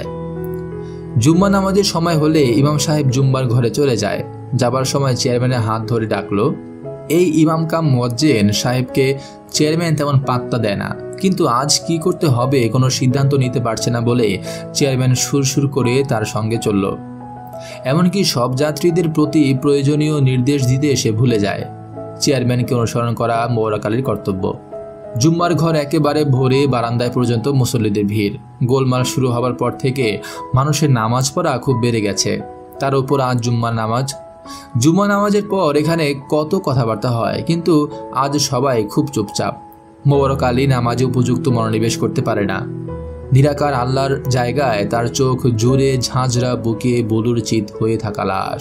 জুম্মা নামাজের সময় হলে ইমাম সাহেব জুম্মার ঘরে চলে যায়। যাবার সময় চেয়ারম্যানের হাত ধরে ডাকলো। এই ইমাম কাম মুয়াজ্জিন সাহেবকে চেয়ারম্যান তেমন পাত্তা দেয় না, কিন্তু আজ কি করতে হবে কোনো সিদ্ধান্ত নিতে পারছে না বলে চেয়ারম্যান সুরসুর করে তার সঙ্গে চলল। এমনকি সব যাত্রীদের প্রতি প্রয়োজনীয় নির্দেশ দিতে সে ভুলে যায়। চেয়ারম্যানকে অনুসরণ করা মোবারক আলীর কর্তব্য। জুম্মার ঘর একেবারে ভোরে, বারান্দায় পর্যন্ত মুসল্লিদের ভিড়। গোলমাল শুরু হবার পর থেকে মানুষের নামাজ পড়া খুব বেড়ে গেছে। তার উপর আজ জুম্মার নামাজ। জুম্মা নামাজের পর এখানে কত কথাবার্তা হয়, কিন্তু আজ সবাই খুব চুপচাপ। মোবারক আলী নামাজে উপযুক্ত মনোনিবেশ করতে পারে না। নিরাকার আল্লাহর জায়গায় তার চোখ জোরে ঝাঁঝরা বুকে বুলুর চিত হয়ে থাকা লাশ।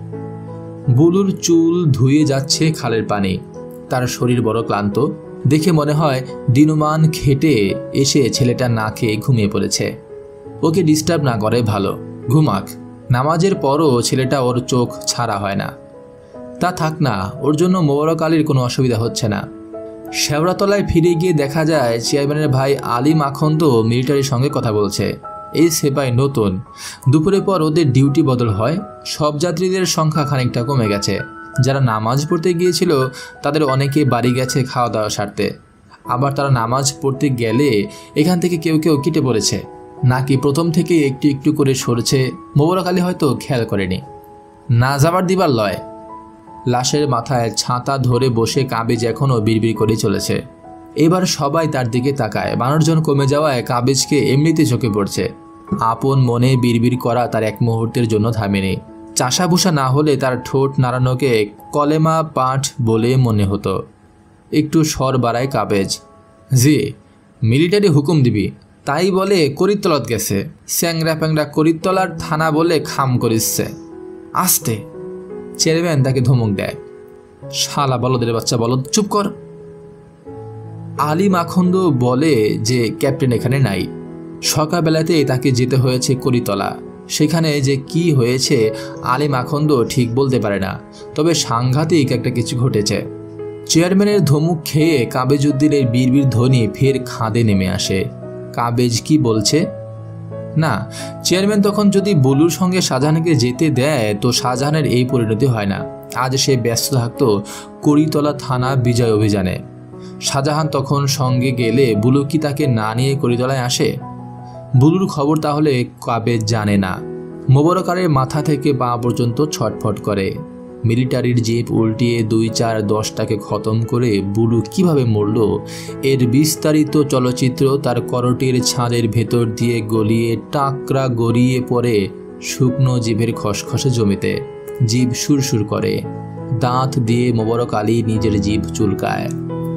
বুলুর চুল ধুয়ে যাচ্ছে খালের পানি। তার শরীর বড় ক্লান্ত, দেখে মনে হয় দিনমান খেটে এসে ছেলেটা না খেয়ে ঘুমিয়ে পড়েছে। ওকে ডিস্টার্ব না করে ভালো, ঘুমাক। নামাজের পরও ছেলেটা ওর চোখ ছাড়া হয় না। তা থাক না, ওর জন্য মোবারক আলীর কোনো অসুবিধা হচ্ছে না। শেওড়াতলায় ফিরে গিয়ে দেখা যায় চেয়ারম্যানের ভাই আলিম আখন্দ মিলিটারির সঙ্গে কথা বলছে। এই সেপাই নতুন। দুপুরের পর ওদের ডিউটি বদল হয়। সব যাত্রীদের সংখ্যা খানিকটা কমে গেছে। যারা নামাজ পড়তে গিয়েছিল তাদের অনেকে বাড়ি গেছে খাওয়া দাওয়া সারতে। আবার তারা নামাজ পড়তে গেলে এখান থেকে কেউ কেউ কেটে পড়েছে, নাকি প্রথম থেকে একটু একটু করে সরছে। মোবারক আলী হয়তো খেয়াল করেনি। না যাবার দিবার লয়। লাশের মাথায় ছাতা ধরে বসে কাবেজ এখনও বিড়বিড় করে চলেছে। এবার সবাই তার দিকে তাকায়। মানুষজন কমে যাওয়ায় কাবেজকে এমনিতে চোখে পড়ছে। আপন মনে বিড়বিড় করা তার এক মুহূর্তের জন্য থামেনি। চাষাভুষা না হলে তার ঠোঁট নাড়ানোকে কলেমা পাঠ বলে মনে হতো। একটু স্বর বাড়ায় কাবেজ। জি, মিলিটারি হুকুম দিবি, তাই বলে করিতলত গেছে। স্যাংরা প্যাংরা করিতলার থানা বলে খাম করিচ্ছে। আস্তে। চেয়ারম্যান তাকে ধমক দেয়। শালা বলদের বাচ্চা, বলদ, চুপ কর। আলিম আখন্দ বলে যে ক্যাপ্টেন এখানে নাই। সকালবেলাতেই তাকে যেতে হয়েছে করিতলা। সেখানে যে কি হয়েছে আলী মাখন্দ ঠিক বলতে পারে না, তবে সাংঘাতিক একটা কিছু ঘটেছে। চেয়ারম্যানের ধমক খেয়ে কাবেজউদ্দিনের বিড়বিড় ধ্বনি ফের খাদে নেমে আসে। কাবেজ কি বলছে? না, চেয়ারম্যান তখন যদি বুলুর সঙ্গে শাহজাহানকে যেতে দেয় তো শাহজাহানের এই পরিণতি হয় না। আজ সে ব্যস্ত থাকত কড়িতলা থানা বিজয় অভিযানে। শাহজাহান তখন সঙ্গে গেলে বুলু কি তাকে না নিয়ে কড়িতলায় আসে? বুলুর খবর তাহলে কাবেজ জানে না। মোবারক আলীর মাথা থেকে পা পর্যন্ত ছটফট করে। মিলিটারির জিপ উল্টিয়ে 2-4-10টাকে খতম করে বুলু কিভাবে মরল এর বিস্তারিত চলচ্চিত্র তার করটির ছাদের ভেতর দিয়ে গলিয়ে টাকরা গড়িয়ে পড়ে শুকনো জিভের খসখসে জমিতে। জিভ সুরসুর করে, দাঁত দিয়ে মোবারক আলী নিজের জিভ চুলকায়।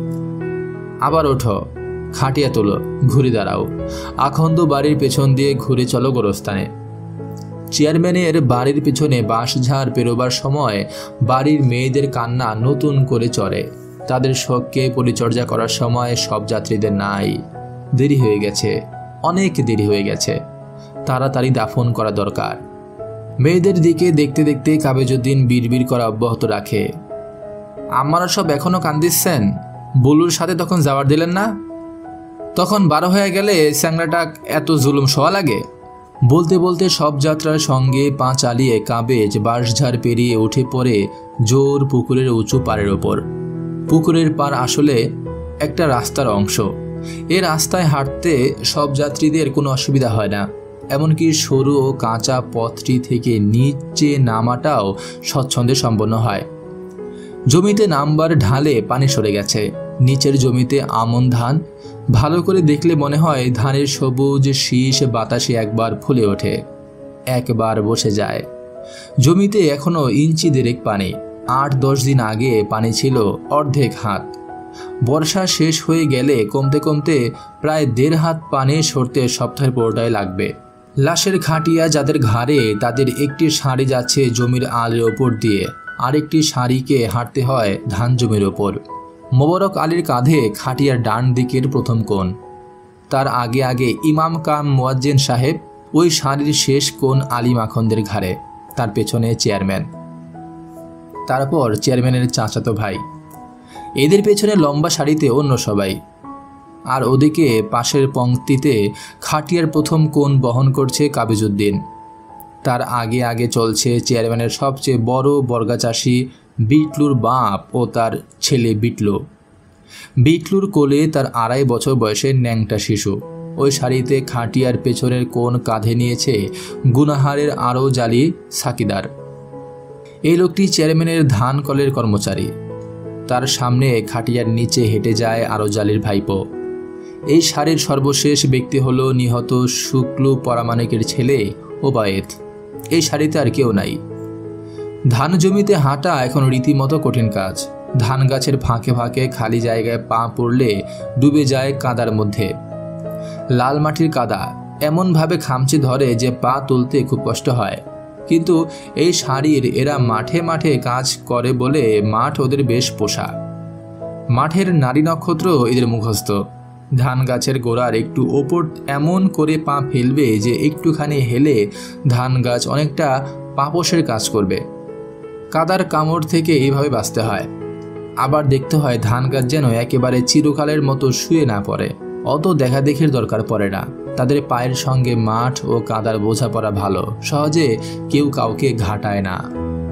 আবার ওঠো, খাটিয়া তোলো, ঘুরে দাঁড়াও। আখন্দ বাড়ির পেছন দিয়ে ঘুরে চলো গোরস্থানে। চেয়ারম্যানের বাড়ির পিছনে বাঁশঝাড় পেরোবার সময় বাড়ির মেয়েদের কান্না নতুন করে চড়ে। তাদের শোককে পরিচর্যা করার সময় সব যাত্রীদের নাই। দেরি হয়ে গেছে, অনেক দেরি হয়ে গেছে, তাড়াতাড়ি দাফন করা দরকার। মেয়েদের দিকে দেখতে দেখতে কাবেজউদ্দিন বিড়বিড় করা অব্যাহত রাখে। আপনারা সব এখনো কান্দিচ্ছেন? বুলুর সাথে তখন যাওয়ার দিলেন না? তখন 12 হয়ে গেলে স্যাংরাটা এত জুলুম সওয়া লাগে? বলতে বলতে সব যাত্রার সঙ্গে পা চালিয়ে কাবেজ বাঁশঝাড় পেরিয়ে উঠে পড়ে জোর পুকুরের উঁচু পাড়ের ওপর। পুকুরের পাড় আসলে একটা রাস্তার অংশ। এ রাস্তায় হাঁটতে সব যাত্রীদের কোনো অসুবিধা হয় না। এমনকি সরু ও কাঁচা পথটি থেকে নিচে নামাটাও স্বচ্ছন্দে সম্পন্ন হয়। জমিতে নামবার ঢালে পানি সরে গেছে। নিচের জমিতে আমন ধান। ভালো করে দেখলে মনে হয় ধানের সবুজ শীষ বাতাসে একবার ফুলে ওঠে, একবার বসে যায়। জমিতে এখনো ইঞ্চি দেড়েক পানি। 8-10 দিন আগে পানি ছিল অর্ধেক হাত। বর্ষা শেষ হয়ে গেলে কমতে কমতে প্রায় 1.5 হাত পানি সরতে সপ্তাহের পুরোটাই লাগবে। লাশের খাটিয়া যাদের ঘাড়ে, তাদের একটি শাড়ি যাচ্ছে জমির আলের ওপর দিয়ে, আরেকটি শাড়িকে হাঁটতে হয় ধান জমির ওপর। মোবারক আলীর কাঁধে খাটিয়ার ডান দিকের প্রথম কোণ, তার আগে আগে ইমাম কাম মুয়াজ্জিন সাহেব, ওই শাড়ির শেষ কোণ আলী মাখন্দের ঘাড়ে, তার পেছনে চেয়ারম্যান, তারপর চেয়ারম্যানের চাচাতো ভাই, এদের পেছনে লম্বা সারিতে অন্য সবাই। আর ওদিকে পাশের পংক্তিতে খাটিয়ার প্রথম কোণ বহন করছে কাবেজউদ্দিন। তার আগে আগে চলছে চেয়ারম্যানের সবচেয়ে বড় বর্গাচাষী বিটলুর বাপ ও তার ছেলে বিটলু। বিটলুর কোলে তার 2.5 বছর বয়সের ন্যাংটা শিশু। ওই সারিতে খাটিয়ার পেছনের কোণ কাঁধে নিয়েছে গুনাহারের আরও জালি সাকিদার। এই লোকটি চেয়ারম্যানের ধান কলের কর্মচারী। তার সামনে খাটিয়ার নিচে হেঁটে যায় আরও জালির ভাইপো। এই সারির সর্বশেষ ব্যক্তি হলো নিহত শুক্লু পরামানিকের ছেলে ওবায়েদ। এই সারিতে আর কেউ নাই। ধান জমিতে হাঁটা এখন রীতিমতো কঠিন কাজ। ধান গাছের ফাঁকে ফাঁকে খালি জায়গায় পা পড়লে ডুবে যায় কাদার মধ্যে। লাল মাটির কাদা এমনভাবে খামচে ধরে যে পা তুলতে খুব কষ্ট হয়। কিন্তু এই সারির এরা মাঠে মাঠে কাজ করে বলে মাঠ ওদের বেশ পোষা। মাঠের নারী নক্ষত্র এদের মুখস্থ। ধান গাছের গোড়ার একটু ওপর এমন করে পা ফেলবে যে একটুখানি হেলে ধান গাছ অনেকটা পাপোশের কাজ করবে। কাদার কামড় থেকে এইভাবে বাঁচতে হয়। আবার দেখতে হয় ধান গাছ যেন একেবারে চিরকালের মতো শুয়ে না পড়ে। অত দেখাদেখির দরকার পড়ে না। তাদের পায়ের সঙ্গে মাঠ ও কাদার বোঝাপড়া ভালো, সহজে কেউ কাউকে ঘাটায় না।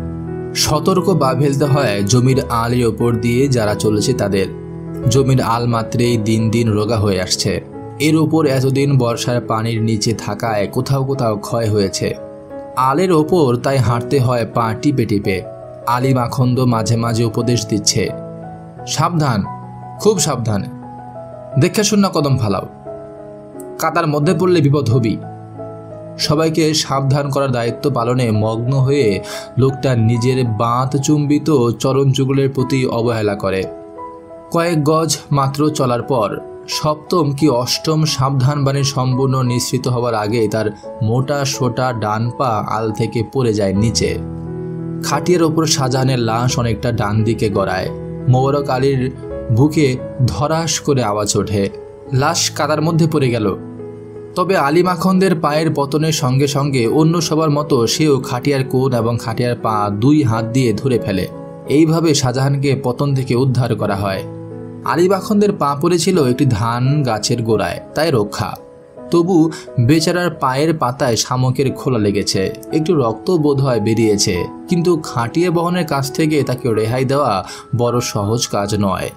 সতর্ক বা ফেলতে হয় জমির আলের ওপর দিয়ে যারা চলেছে তাদের। জমির আল মাত্রেই দিন দিন রোগা হয়ে আসছে। এর ওপর এতদিন বর্ষার পানির নিচে থাকায় কোথাও কোথাও ক্ষয় হয়েছে। আলের ওপর তাই হাঁটতে হয় পা টিপে টিপে। আলী মাখন্দ মাঝে মাঝে উপদেশ দিচ্ছে, সাবধান, খুব সাবধান, দেখে শূন্য কদম ফালাও, কাদার মধ্যে পড়লে বিপদ হবি। সবাইকে সাবধান করার দায়িত্ব পালনে মগ্ন হয়ে লোকটা নিজের বাঁধ চুম্বিত চরণ যুগলের প্রতি অবহেলা করে। কয়েক গজ মাত্র চলার পর 7ম কি 8ম সাবধান বাণী সম্পূর্ণ নিঃসৃত হবার আগে তার মোটা সোটা ডান পা আল থেকে পড়ে যায় নিচে। খাটিয়ার ওপর শাহজাহানের লাশ অনেকটা ডান দিকে গড়ায়। মোবারক আলীর বুকে ধরাস করে আওয়াজ ওঠে, লাশ কাদার মধ্যে পড়ে গেল। তবে আলী মাখনদের পায়ের পতনের সঙ্গে সঙ্গে অন্য সবার মতো সেও খাটিয়ার কোণ এবং খাটিয়ার পা দুই হাত দিয়ে ধরে ফেলে। এইভাবে শাহজাহানকে পতন থেকে উদ্ধার করা হয়। আলী মাখনদের পা পড়েছিল একটি ধান গাছের গোড়ায়, তাই রক্ষা। তবু বেচারার পায়ের পাতায় শামুকের খোলা লেগেছে, একটু রক্ত বোধ হয় বেরিয়েছে, কিন্তু খাটিয়ে বহনের কাছ থেকে তাকে রেহাই দেওয়া বড় সহজ কাজ নয়।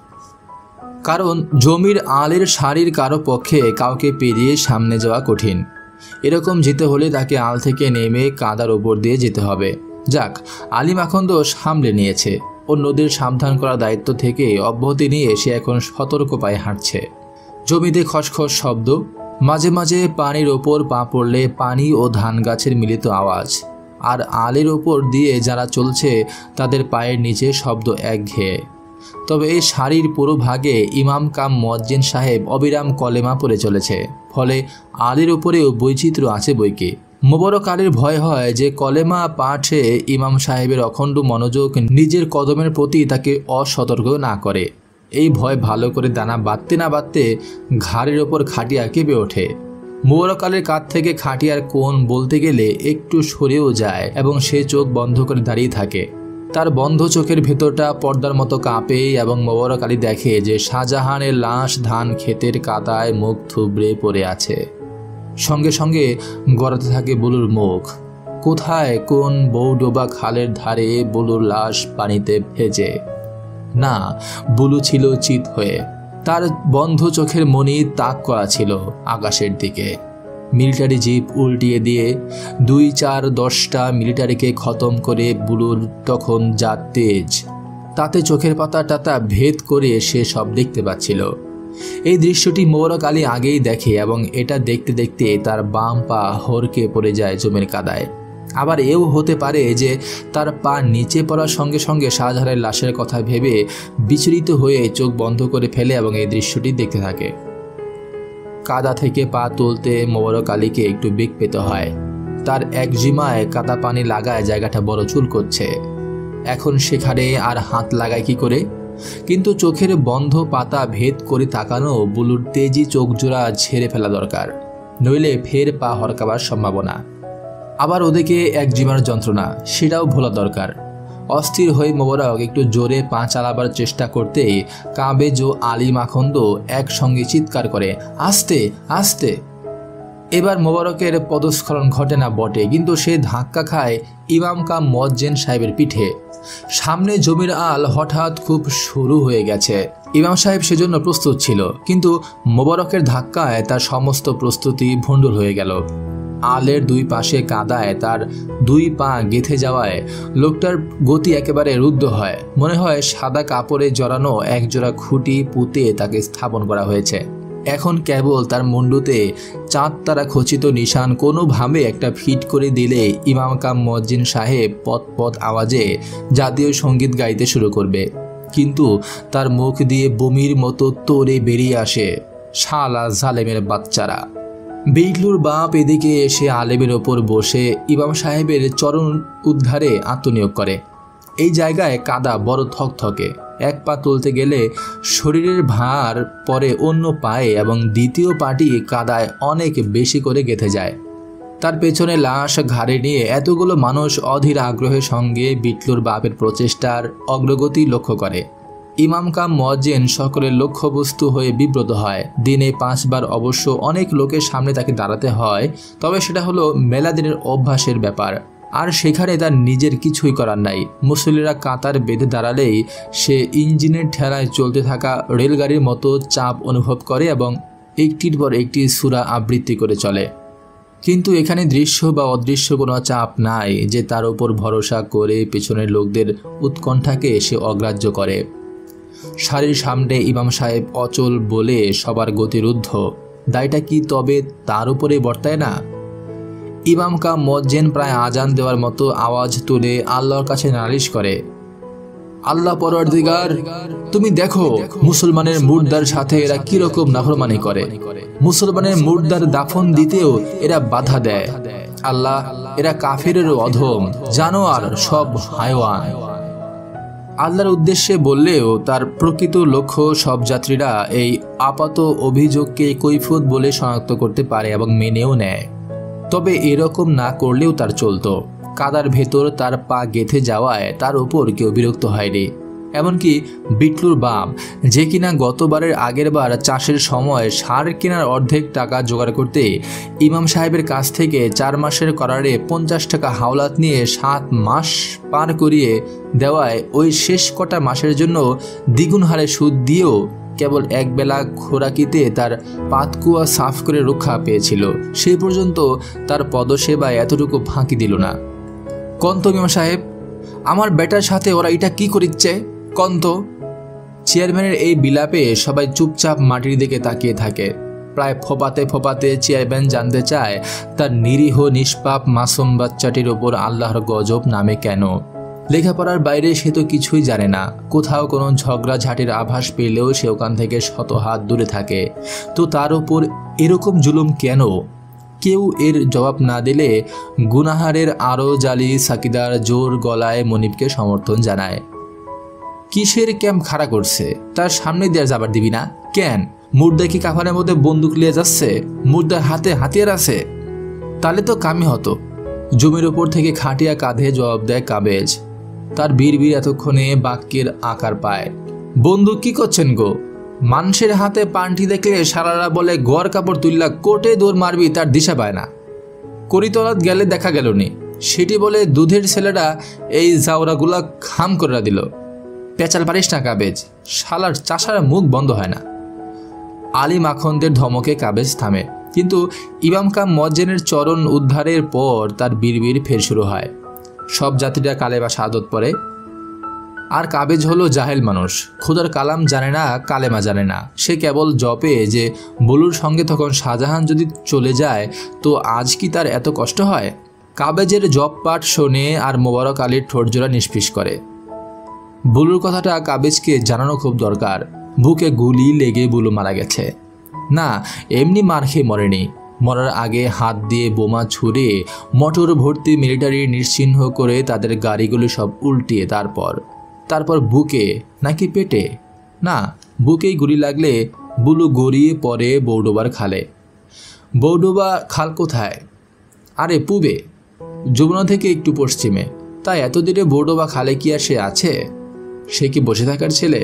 কারণ জমির আলের সারির কারো পক্ষে কাউকে পেরিয়ে সামনে যাওয়া কঠিন। এরকম যেতে হলে তাকে আল থেকে নেমে কাদার ওপর দিয়ে যেতে হবে। যাক, আলী মাখন তো সামলে নিয়েছে। অন্যদের সাবধান করার দায়িত্ব থেকে অব্যাহতি নিয়ে সে এখন সতর্ক পায়ে হাঁটছে। জমিতে খসখস শব্দ, মাঝে মাঝে পানির ওপর পা পড়লে পানি ও ধান গাছের মিলিত আওয়াজ, আর আলের ওপর দিয়ে যারা চলছে তাদের পায়ের নিচে শব্দ একঘেয়ে। তবে এই সারির পুরো ভাগে ইমাম কাম মুয়াজ্জিন সাহেব অবিরাম কলেমা পড়ে চলেছে, ফলে আলীর উপরেও বৈচিত্র্য আছে বইকে। মোবারক আলীর ভয় হয় যে কলেমা পাঠে ইমাম সাহেবের অখণ্ড মনোযোগ নিজের কদমের প্রতি তাকে অসতর্ক না করে। এই ভয় ভালো করে দানা বাঁধতে না বাঁধতে ঘাড়ের ওপর খাটিয়া কেঁপে ওঠে। মোবারক আলীর কাঁধ থেকে খাটিয়ার কোণ বলতে গেলে একটু সরেও যায় এবং সে চোখ বন্ধ করে দাঁড়িয়ে থাকে। তার বন্ধ চোখের ভেতরটা পর্দার মতো কাঁপে এবং মোবারক আলী দেখে যে শাহজাহানের লাশ ধান ক্ষেতের কাদায় মুখ থুবড়ে পড়ে আছে। সঙ্গে সঙ্গে গড়াতে থাকে বুলুর মুখ। কোথায় কোন বৌডোবা খালের ধারে বুলুর লাশ পানিতে ভেজে? না, বুলু ছিল চিত হয়ে। তার বন্ধ চোখের মনি তাক করা ছিল আকাশের দিকে। মিলিটারি জিপ উল্টিয়ে দিয়ে 2-4-10টা মিলিটারিকে খতম করে বুলুর তখন যা তেজ, তাতে চোখের পাতা টাতা ভেদ করে সে সব দেখতে পাচ্ছিল। এই দৃশ্যটি মোবারক আলী আগেই দেখে এবং এটা দেখতে দেখতে তার বাম পা হরকে পড়ে যায় জমির কাদায়। আবার এও হতে পারে যে তার পা নিচে পড়ার সঙ্গে সঙ্গে শাহজাহানের লাশের কথা ভেবে বিচলিত হয়ে চোখ বন্ধ করে ফেলে এবং এই দৃশ্যটি দেখতে থাকে। কাদা থেকে পা তুলতে মোবারক আলীকে একটু বেগ পেতে হয়। তার এক জিমায় কাদা পানি লাগায় জায়গাটা বড় চুল করছে। এখন সেখানে আর হাত লাগায় কি করে? কিন্তু চোখের বন্ধ পাতা ভেদ করে তাকানো বুলুর তেজি চোখ জোড়া ঝেড়ে ফেলা দরকার, নইলে ফের পা হরকাবার সম্ভাবনা। আবার ওদিকে এক জিমার যন্ত্রণা, সেটাও ভোলা দরকার। অস্থির হয়ে মোবারক একটু জোরে পা চালাবার চেষ্টা করতেই কাবেজ ও আলী মাখন্দ একসঙ্গে চিৎকার করে, আস্তে আস্তে। এবার মোবারকের পদস্খলন ঘটে না বটে, কিন্তু সে ধাক্কা খায় ইমাম কাম মুয়াজ্জিন সাহেবের পিঠে। সামনে জমির আল হঠাৎ খুব শুরু হয়ে গেছে। ইমাম সাহেব সেজন্য প্রস্তুত ছিল, কিন্তু মোবারকের ধাক্কায় তার সমস্ত প্রস্তুতি ভণ্ডুল হয়ে গেল। আলের দুই পাশে কাদায় তার দুই পা গেঁথে যাওয়ায় লোকটার গতি একেবারে রুদ্ধ হয়। মনে হয় সাদা কাপড়ে জড়ানো একজোড়া খুঁটি পুঁতে তাকে স্থাপন করা হয়েছে। এখন কেবল তার মুন্ডুতে চাঁদ তারা খচিত নিশান কোনোভাবে একটা ফিট করে দিলে ইমাম কাম মুয়াজ্জিন সাহেব পদ পদ আওয়াজে জাতীয় সঙ্গীত গাইতে শুরু করবে। কিন্তু তার মুখ দিয়ে বমির মতো তোড়ে বেরিয়ে আসে, শালা জালেমের বাচ্চারা। বিটলুর বাপ এদিকে এসে আলেমের ওপর বসে ইমাম সাহেবের চরণ উদ্ধারে আত্মনিয়োগ করে। এই জায়গায় কাদা বড় থকথকে। এক পা তুলতে গেলে শরীরের ভার পরে অন্য পায়ে এবং দ্বিতীয় পাটি কাদায় অনেক বেশি করে গেঁথে যায়। তার পেছনে লাশ ঘাড়ে নিয়ে এতগুলো মানুষ অধীর আগ্রহের সঙ্গে বিটলুর বাপের প্রচেষ্টার অগ্রগতি লক্ষ্য করে। ইমাম কাম মুয়াজ্জিন সকলের লক্ষ্যবস্তু হয়ে বিব্রত হয়। দিনে 5 বার অবশ্য অনেক লোকের সামনে তাকে দাঁড়াতে হয়, তবে সেটা হলো মেলাদিনের অভ্যাসের ব্যাপার, আর সেখানে তার নিজের কিছুই করার নাই। মুসল্লিরা কাতার বেঁধে দাঁড়ালেই সে ইঞ্জিনের ঠেলায় চলতে থাকা রেলগাড়ির মতো চাপ অনুভব করে এবং একটির পর একটি সূরা আবৃত্তি করে চলে। কিন্তু এখানে দৃশ্য বা অদৃশ্য কোনো চাপ নাই যে তার উপর ভরসা করে পেছনের লোকদের উৎকণ্ঠাকে সে অগ্রাহ্য করে। সারির সামনে ইমাম সাহেব অচল বলে সবার গতিরুদ্ধ। দায়টা কি তবে তার উপরে বর্তায় না? ইমাম কাম মুয়াজ্জিন প্রায় আজান দেওয়ার মতো আওয়াজ তুলে আল্লাহর কাছে নালিশ করে, আল্লাহ পরওয়ারদিগার, তুমি দেখো মুসলমানের মুর্দার সাথে এরা কিরকম নাফরমানি করে। মুসলমানের মুর্দার দাফন দিতেও এরা বাধা দেয়। আল্লাহ, এরা কাফেরেরও অধম, জানোয়ার, সব হায়ওয়ান। আল্লাহর উদ্দেশ্যে বললেও তার প্রকৃত লক্ষ্য সব যাত্রীরা এই আপাত অভিযোগকে কৈফিয়ত বলে শনাক্ত করতে পারে এবং মেনেও নেয়। তবে এরকম না করলেও তার চলতো। কাদার ভেতর তার পা গেঁথে যাওয়ায় তার উপর কেউ বিরক্ত হয়নি। এমনকি বিটলুর বাপ, যে কিনা গতবারের আগের বার চাষের সময় সার কেনার অর্ধেক টাকা জোগাড় করতে ইমাম সাহেবের কাছ থেকে 4 মাসের করারে 50 টাকা হাওলাত নিয়ে 7 মাস পার করিয়ে দেওয়ায় ওই শেষ কটা মাসের জন্য দ্বিগুণ হারে সুদ দিয়েও কেবল একবেলা খোরাকিতে তার পাতকুয়া সাফ করে রক্ষা পেয়েছিল। সেই পর্যন্ত তার পদসেবায় এতটুকু ফাঁকি দিল না। কন্ত ইমাম সাহেব, আমার বেটার সাথে ওরা এটা কি করিচ্ছে কন্ত। চেয়ারম্যানের এই বিলাপে সবাই চুপচাপ মাটির দিকে তাকিয়ে থাকে। প্রায় ফোপাতে ফোপাতে চেয়ারম্যান জানতে চায় তার নিরীহ নিষ্পাপ মাসুম বাচ্চাটির ওপর আল্লাহর গজব নামে কেন। লেখাপড়ার বাইরে সে তো কিছুই জানে না। কোথাও কোনো ঝগড়াঝাটির আভাস পেলেও সে ওখান থেকে শত হাত দূরে থাকে। তো তার ওপর এরকম জুলুম কেন? কেউ এর জবাব না দিলে গুনাহারের আরও জালি সাকিদার জোর গলায় মনিবকে সমর্থন জানায়। কিসের ক্যাম্প খাড়া করছে? তার সামনে দিয়ে যাবার দিবি না কেন? মুর্দা কি কাফানের মধ্যে বন্দুক নিয়ে যাচ্ছে? মুর্দার হাতে হাতিয়ার আছে? তাহলে তো কামি হতো। জমির ওপর থেকে খাটিয়া কাঁধে জবাব দেয় কাবেজ। তার বীর এতক্ষণে বাক্যের আকার পায়। বন্দুক কি করছেন গো? মানুষের হাতে পান্টি দেখলে সারারা বলে গড় কাপড় তুললা কোটে দৌড় মারবি, তার দিশা পায় না। করিতলাত গেলে দেখা গেল নি, সেটি বলে দুধের ছেলেরা এই জাউরাগুলা খাম করে দিল। পেঁচাল পারিস না কাবেজ, শালার চাষার মুখ বন্ধ হয় না। আলী মাখনদের ধমকে কাবেজ থামে, কিন্তু ইমাম কাম মজ্জেনের চরণ উদ্ধারের পর তার বীর ফের শুরু হয়। সব জাতিরা কালেমা শাহাদত পড়ে। আর কাবেজ হলো জাহেল মানুষ, খোদার কালাম জানে না, কালেমা জানে না। সে কেবল জপে যে বুলুর সঙ্গে তখন শাহজাহান যদি চলে যায় তো আজ কি তার এত কষ্ট হয়। কাবেজের জপ পাঠ শোনে আর মোবারক আলীর ঠোঁটজোড়া নিষ্পিস করে। বুলুর কথাটা কাবেজকে জানানো খুব দরকার। বুকে গুলি লেগে বুলু মারা গেছে। না, এমনি মার খেয়ে মরেনি। মরার আগে হাত দিয়ে বোমা ছুঁড়ে মোটর ভর্তি মিলিটারি নিশ্চিহ্ন করে তাদের গাড়িগুলো সব উল্টিয়ে তারপর বুকে নাকি পেটে? না, বুকেই গুলি লাগলে বুলু গড়িয়ে পড়ে বৌডোবার খালে। বৌডোবা খাল কোথায়? আরে পূবে, যমুনা থেকে একটু পশ্চিমে। তাই এতদিনে বৌডোবা খালে কি আর সে আছে? সে কি বসে থাকার ছেলে?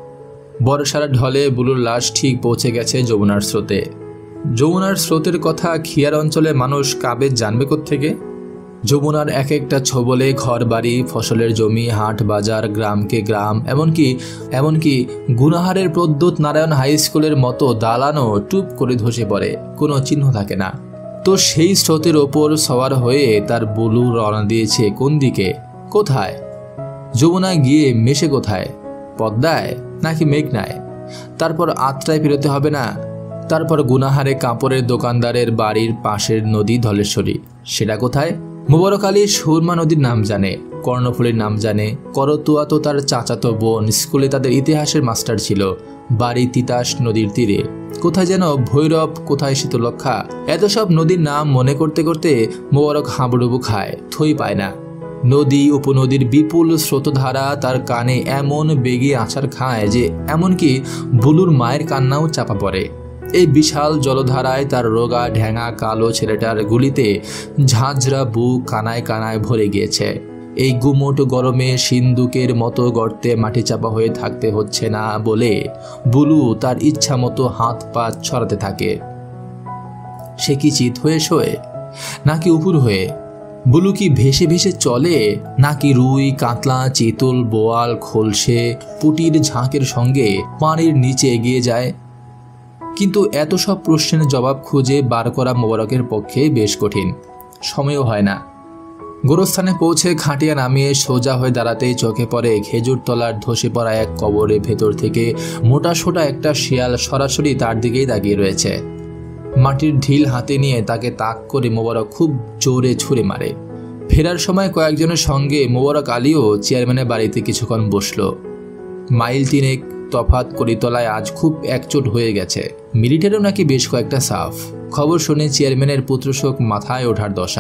বর্ষার ঢলে বুলুর লাশ ঠিক পৌঁছে গেছে যমুনার স্রোতে। যমুনার স্রোতের কথা খিয়ার অঞ্চলে মানুষ কাবেজ জানবে কোত্থেকে? যমুনার এক একটা ছবলে ঘর বাড়ি, ফসলের জমি, হাট বাজার, গ্রামকে গ্রাম, এমনকি গুনাহারের প্রদ্যোৎ নারায়ণ হাই স্কুলের মতো দালানও টুপ করে ধসে পড়ে, কোনো চিহ্ন থাকে না। তো সেই স্রোতের ওপর সওয়ার হয়ে তার বুলু রওনা দিয়েছে কোন দিকে? কোথায়? যমুনায় গিয়ে মেশে কোথায়? পদ্মায় নাকি মেঘনায়? তারপর আত্রায় ফেরোতে হবে না? তারপর গুনাহারে কাপড়ের দোকানদারের বাড়ির পাশের নদী ধলেশ্বরী, সেটা কোথায়? মোবারক আলী সুরমা নদীর নাম জানে, কর্ণফুলীর নাম জানে। করতোয়া তো তার চাচাতো বোন, স্কুলে তাদের ইতিহাসের মাস্টার ছিল। বাড়ি তিতাস নদীর তীরে। কোথায় যেন ভৈরব, কোথায় শীতলক্ষা। এত সব নদীর নাম মনে করতে করতে মোবারক হাঁবুডুবু খায়, থই পায় না। নদী উপনদীর বিপুল স্রোতধারা তার কানে এমন বেগে আছাড় খায় যে এমনকি বুলুর মায়ের কান্নাও চাপা পড়ে। এই বিশাল জলধারায় তার রোগা ঢ্যাঙা কালো ছেলেটার গুলিতে ঝাঁঝরা বুক কানায় কানায় ভরে গিয়েছে। এই গুমোট গরমে সিন্দুকের মতো গর্তে মাটি চাপা হয়ে থাকতে হচ্ছে না বলে বুলু তার ইচ্ছা মতো হাত পা ছড়াতে থাকে। সে কি চিত হয়ে শোয় নাকি উপুর হয়ে? বুলু কি ভেসে ভেসে চলে নাকি রুই, কাতলা, চিতল, বোয়াল, খোলসে, পুটির ঝাঁকের সঙ্গে পানির নিচে এগিয়ে যায়? কিন্তু এত সব প্রশ্নের জবাব খুঁজে বার করা মোবারকের পক্ষে বেশ কঠিন। সময়ও হয় না। গোরস্থানে পৌঁছে খাটিয়া নামিয়ে সোজা হয়ে দাঁড়াতেই চোখে পড়ে খেজুর তলার ধসে পড়া এক কবরে ভেতর থেকে মোটা সোটা একটা শিয়াল সরাসরি তার দিকেই তাকিয়ে রয়েছে। মাটির ঢিল হাতে নিয়ে তাকে তাক করে মোবারক খুব জোরে ছুঁড়ে মারে। ফেরার সময় কয়েকজনের সঙ্গে মোবারক আলীও চেয়ারম্যানের বাড়িতে কিছুক্ষণ বসল। মাইল তিনেক তফাৎ করিতলায় আজ খুব একচোট হয়ে গেছে। মিলিটারিও নাকি বেশ কয়েকটা সাফ। খবর শুনে চেয়ারম্যানের পুত্রশোক মাথায় ওঠার দশা।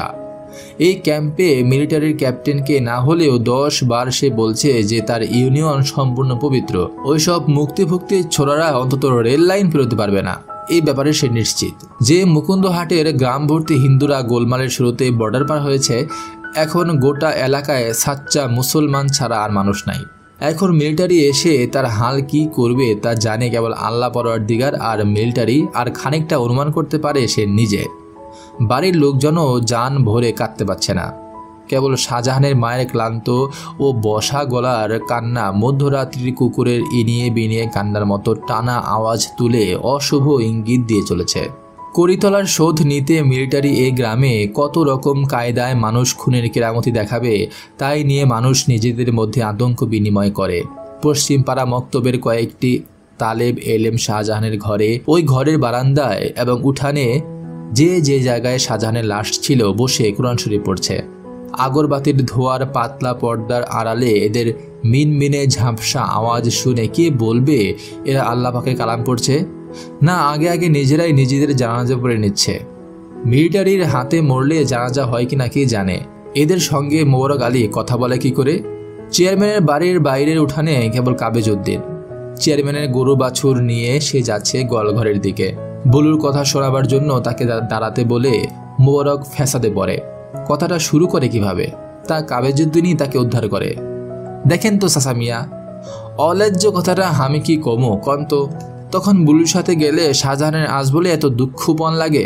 এই ক্যাম্পে মিলিটারির ক্যাপ্টেনকে না হলেও 10 বার সে বলছে যে তার ইউনিয়ন সম্পূর্ণ পবিত্র। ওইসব মুক্তিভুক্তির ছোড়ারা অন্তত রেল লাইন পেরোতে পারবে না, এই ব্যাপারে সে নিশ্চিত। যে মুকুন্দহাটের গ্রাম ভর্তি হিন্দুরা গোলমালের শুরুতে বর্ডার পার হয়েছে, এখন গোটা এলাকায় সাচ্চা মুসলমান ছাড়া আর মানুষ নাই। এখন মিলিটারি এসে তার হাল কি করবে তা জানে কেবল আল্লাহ পরওয়ারদিগার আর মিলিটারি, আর খানিকটা অনুমান করতে পারে সে নিজে। বাড়ির লোকজনও জান ভরে কাঁদতে পারছে না। কেবল শাহজাহানের মায়ের ক্লান্ত ও বসা গলার কান্না মধ্যরাত্রির কুকুরের ইনিয়ে বিনিয়ে কান্নার মতো টানা আওয়াজ তুলে অশুভ ইঙ্গিত দিয়ে চলেছে। করিতলার শোধ নিতে মিলিটারি এই গ্রামে কত রকম কায়দায় মানুষ খুনের কেরামতি দেখাবে, তাই নিয়ে মানুষ নিজেদের মধ্যে আতঙ্ক বিনিময় করে। পশ্চিম পাড়া মক্তবের কয়েকটি তালেব এলেম শাহজাহানের ঘরে, ওই ঘরের বারান্দায় এবং উঠানে যে যে জায়গায় শাহজাহানের লাশ ছিল বসে কোরআন শরীফ পড়ছে। আগরবাতির ধোয়ার পাতলা পর্দার আড়ালে এদের মিনমিনে ঝাপসা আওয়াজ শুনে কে বলবে এরা আল্লাহ পাকের কালাম পড়ছে? না, আগে আগে নিজেরাই নিজেদের জানাজা পড়ে নিচ্ছে। মিলিটারির হাতে মরলে জানাজা হয় কি না কে জানে। এদের সঙ্গে মোবারক আলী কথা বলে কি করে? চেয়ারম্যানের বাড়ির বাইরের উঠানে কেবল কাবেজ উদ্দিন। চেয়ারম্যানের গরু বাছুর নিয়ে সে যাচ্ছে গোয়ালঘরের দিকে। বুলুর কথা শোনাবার জন্য তাকে দাঁড়াতে বলে মোবারক ফ্যাসাদে পড়ে। কথাটা শুরু করে কিভাবে তা কাবেজউদ্দিনই তাকে উদ্ধার করে। দেখেন তো চাচা মিয়া, অল্যাহ্য কথাটা আমি কি কমো কন্ত? তখন বুলুর সাথে গেলে শাহজাহানের আজ বলে এত দুঃখপন লাগে?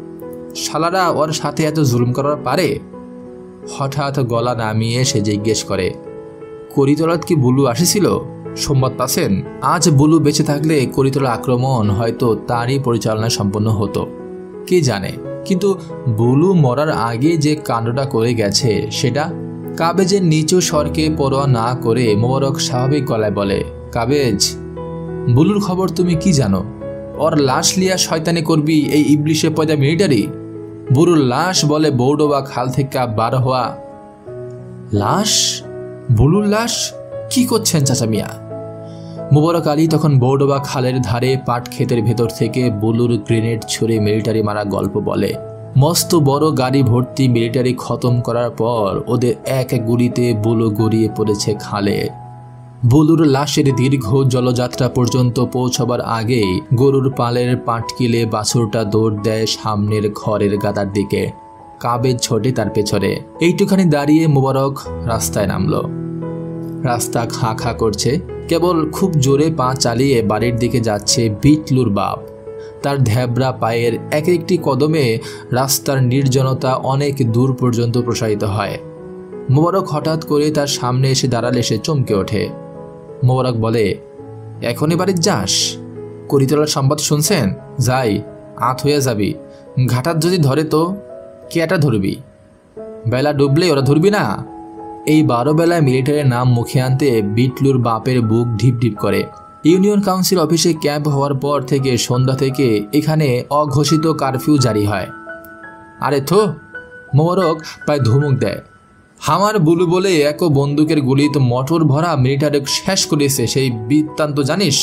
শালারা ওর সাথে এত জুলুম করার পারে? হঠাৎ গলা নামিয়ে সে জিজ্ঞেস করে, করিতলাত কি বুলু আসিছিল? সংবাদ পাচ্ছেন? আজ বুলু বেঁচে থাকলে করিতলা আক্রমণ হয়তো তারই পরিচালনায় সম্পন্ন হতো, কে জানে। কিন্তু বুলু মরার আগে যে কাণ্ডটা করে গেছে সেটা। কাবেজের নিচু স্বরকে পরোয়া না করে মোবারক স্বাভাবিক গলায় বলে, কাবেজ, বুলুর খবর তুমি কি জানো? ওর লাশ লিয়া শয়তানি করবি এই ইবলিশে পয়দা মিলিটারি? বুলুর লাশ বলে বৌডোবা খাল থেকে বার হওয়া। লাশ? বুলুর লাশ? কি করছেন চাচা মিয়া? মোবারক আলী তখন বৌডোবা খালের ধারে পাট ক্ষেতের ভেতর থেকে বুলুর গ্রেনেড ছুড়ে মিলিটারি মারা গল্প বলে। মস্ত বড় গাড়ি ভর্তি মিলিটারি খতম করার পর ওদের এক গুলিতে বুলু গড়িয়ে পড়েছে খালে। বুলুর লাশের দীর্ঘ জলযাত্রা পর্যন্ত পৌঁছবার আগেই গরুর পালের পাটকিলে বাছুরটা দৌড় দেয় সামনের ঘরের গাদার দিকে। কাবেজ ছোটে তার পেছনে। এইটুখানি দাঁড়িয়ে মোবারক রাস্তায় নামলো। রাস্তা খাঁ খাঁ করছে। কেবল খুব জোরে পা চালিয়ে বাড়ির দিকে যাচ্ছে বিটলুর বাপ। তার ধ্যাবরা পায়ের এক একটি কদমে রাস্তার নির্জনতা অনেক দূর পর্যন্ত প্রসারিত হয়। মোবারক হঠাৎ করে তার সামনে এসে দাঁড়ালে সে চমকে ওঠে। মোবারক বলে, এখনই বাড়ির যাস? করিতলার সংবাদ শুনছেন? যাই, আত হইয়া যাবি। ঘাটাত যদি ধরে তো কেটা ধরবি? বেলা ডুবলে ওরা ধরবি না? এই 12 বেলায় মিলিটারির নাম মুখে আনতে বিটলুর বাপের বুক ঢিপ ঢিপ করে। ইউনিয়ন কাউন্সিল অফিসে ক্যাম্প হওয়ার পর থেকে সন্ধ্যা থেকে এখানে অঘোষিত কারফিউ জারি হয়। আরে থো, মোবারক প্রায় ধমক দেয়। হামার বুলু বলে এক বন্দুকের গুলিতে মোটর ভরা মিলিটারি শেষ করেছে, সেই বৃত্তান্ত জানিস?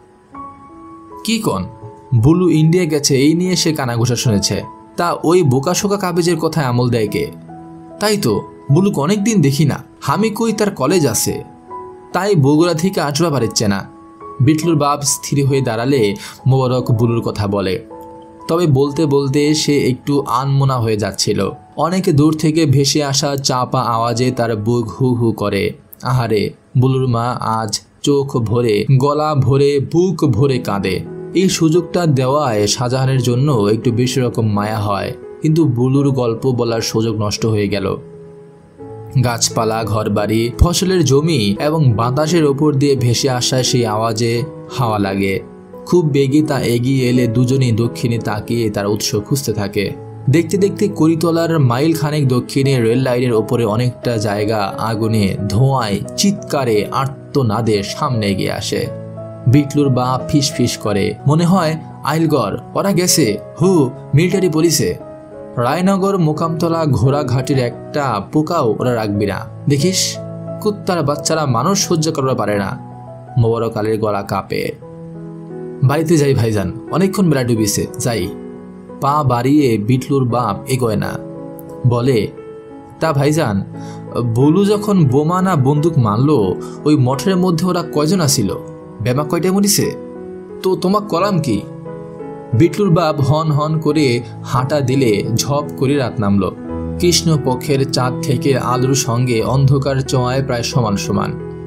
কি কন? বুলু ইন্ডিয়া গেছে এই নিয়ে সে কানাঘুষা শুনেছে। তা ওই বোকাশোকা কাবেজের কথায় আমল দেয় কে? তাই তো, বুলুকে অনেকদিন দেখি না। আমি কই তার কলেজ আছে, তাই বগুড়া থেকে আটরা পারিচ্ছে না। বিটলুর বাপ স্থির হয়ে দাঁড়ালে মোবারক বুলুর কথা বলে। তবে বলতে বলতে সে একটু আনমনা হয়ে যাচ্ছিল। অনেক দূর থেকে ভেসে আসা চাপা আওয়াজে তার বুক হু হু করে। আহারে, বুলুর মা আজ চোখ ভরে, গলা ভরে, বুক ভরে কাঁদে। এই সুযোগটা দেওয়ায় শাহজাহানের জন্য একটু বেশি রকম মায়া হয়, কিন্তু বুলুর গল্প বলার সুযোগ নষ্ট হয়ে গেল। গাছপালা, ঘরবাড়ি, ফসলের জমি এবং বাতাসের ওপর দিয়ে ভেসে আসা সেই আওয়াজে হাওয়া লাগে। খুব বেগে তা এগিয়ে এলে দুজনেই দক্ষিণে তাকিয়ে তার উৎস খুঁজতে থাকে। দেখতে দেখতে করিতলার মাইল খানেক দক্ষিণে রেল লাইনের ওপরে অনেকটা জায়গা আগুনে, ধোঁয়ায়, চিৎকারে, আর্তনাদে সামনে এগিয়ে আসে। বিটলুর বাপ ফিস ফিস করে, মনে হয় আইলগড় ওরা গেছে, হু মিলিটারি পুলিশে। রায়নগর, মোকামতলা, ঘোড়াঘাটির একটা পোকাও ওরা রাখবি না। দেখিস, কুত্তার বাচ্চারা মানুষ সহ্য করতে পারে না। মোবারক আলীর গলা কাঁপে। বাড়িতে যাই ভাইজান, অনেকক্ষণ বেলা ডুবিছে, যাই। পা বাড়িয়ে বিটলুর বাপ এগোয় না, বলে, তা ভাইজান, বুলু যখন বোমা না বন্দুক মারলো, ওই মঠের মধ্যে ওরা কয়জন আসিল? বেমা কয়টা মরিছে? তো তোমাক কলাম কি? বিটলুর বাপ হন হন করে হাঁটা দিলে ঝপ করে রাত নামল। কৃষ্ণপক্ষের চাঁদ থেকে আলোর সঙ্গে অন্ধকার চোয়ায় প্রায় সমান সমান।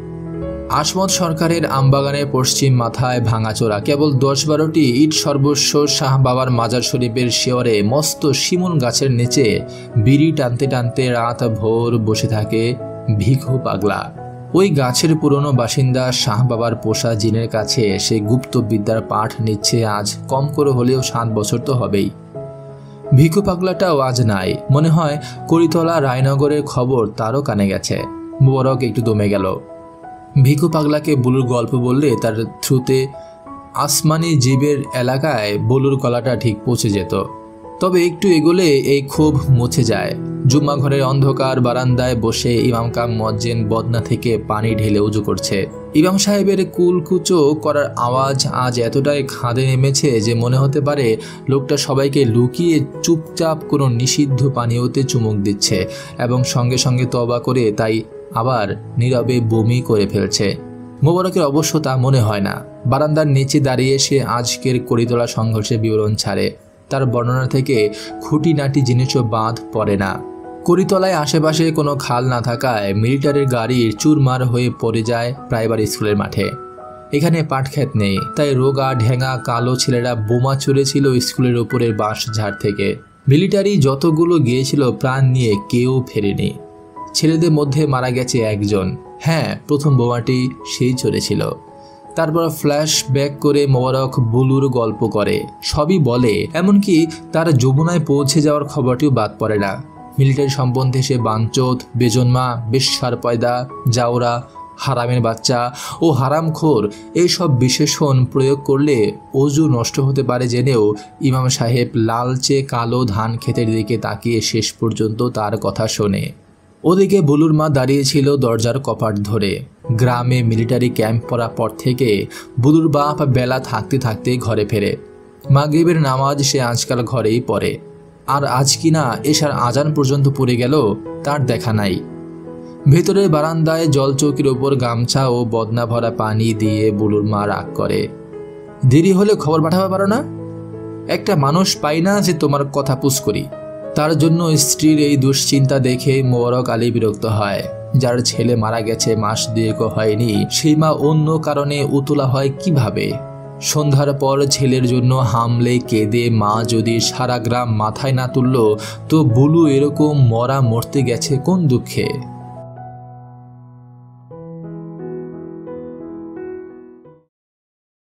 আসমত সরকারের আমবাগানের পশ্চিম মাথায় ভাঙাচোরা কেবল 10-12টি ইট সর্বস্ব শাহ বাবার মাজার শরীফের শিয়রে মস্ত শিমুল গাছের নিচে বিড়ি টানতে টানতে রাত ভোর বসে থাকে ভিখু পাগলা। ওই গাছের পুরনো বাসিন্দা শাহ বাবার পোষা জিনের কাছে সে গুপ্ত বিদ্যার পাঠ নিচ্ছে। আজ কম করে হলেও 7 বছর তো হবেই। ভিখু পাগলাটাও আজ নাই। মনে হয় করিতলা রায়নগরের খবর তারও কানে গেছে। মোবারক একটু দমে গেল। ভিখু পাগলাকে বুলুর গল্প বললে তার থ্রুতে আসমানি জীবের এলাকায় বুলুর গলাটা ঠিক পৌঁছে যেত। তবে একটু এগোলে এই ক্ষোভ মুছে যায়। জুম্মা ঘরের অন্ধকার বারান্দায় বসে ইমাম কাম মজ্জেন বদনা থেকে পানি ঢেলে উজু করছে। ইমাম সাহেবের কুলকুচো করার আওয়াজ আজ এতটাই খাদে নেমেছে যে মনে হতে পারে লোকটা সবাইকে লুকিয়ে চুপচাপ কোনো নিষিদ্ধ পানীয়তে চুমুক দিচ্ছে এবং সঙ্গে সঙ্গে তওবা করে তাই আবার নীরবে বমি করে ফেলছে। মোবারকের অবশ্য তা মনে হয় না। বারান্দার নিচে দাঁড়িয়ে সে আজকের করিতলা সংঘর্ষের বিবরণ ছাড়ে। তার বর্ণনা থেকে খুঁটিনাটি জিনিসও বাদ পড়ে না। করিতলায় আশেপাশে কোনো খাল না থাকায় মিলিটারির গাড়ির চুরমার হয়ে পড়ে যায় প্রাইমারি স্কুলের মাঠে। এখানে পাটক্ষেত নেই, তাই রোগা ঢেঙা কালো ছেলেরা বোমা ছুড়েছিল স্কুলের উপরের বাঁশ ঝাড় থেকে। মিলিটারি যতগুলো গিয়েছিল প্রাণ নিয়ে কেউ ফেরেনি। ছেলেদের মধ্যে মারা গেছে একজন। হ্যাঁ, প্রথম বোমাটি সেই ছড়েছিল। তারপর ফ্ল্যাশ ব্যাক করে মোবারক বুলুর গল্প করে, সবই বলে, এমনকি তার যমুনায় পৌঁছে যাওয়ার খবরটিও বাদ পড়ে না। মিলিটারি সম্বন্ধে সে বাঞ্চোত, বেজন্মা, বেশ্যার পয়দা, জাউরা, হারামের বাচ্চা ও হারামখোর এইসব বিশেষণ প্রয়োগ করলে অজু নষ্ট হতে পারে জেনেও ইমাম সাহেব লালচে কালো ধান ক্ষেতের দিকে তাকিয়ে শেষ পর্যন্ত তার কথা শোনে। ওদিকে বুলুর মা দাঁড়িয়েছিল দরজার কপাট ধরে। গ্রামে মিলিটারি ক্যাম্প পড়ার পর থেকে বুলুর বাপ বেলা থাকতে থাকতে ঘরে ফেরে। মাগরিবের নামাজ সে আজকাল ঘরেই পড়ে। আর আজ কিনা এশার আজান পর্যন্ত পড়ে গেল, তার দেখা নাই। ভেতরের বারান্দায় জলচৌকির ওপর গামছা ও বদনা ভরা পানি দিয়ে বুলুর মা রাগ করে। দেরি হলে খবর পাঠাতে পারো না? একটা মানুষ পাই না যে তোমার কথা পুষ করি। তার জন্য স্ত্রীর এই দুশ্চিন্তা দেখে মোবারক আলী বিরক্ত হয়। যার ছেলে মারা গেছে মাস 2 হয়নি, সেই মা অন্য কারণে উতলা হয় কিভাবে? সন্ধ্যার পর ছেলের জন্য হামলে কেঁদে মা যদি সারা গ্রাম মাথায় না তুলল, তো বুলু এরকম মরতে গেছে কোন দুঃখে?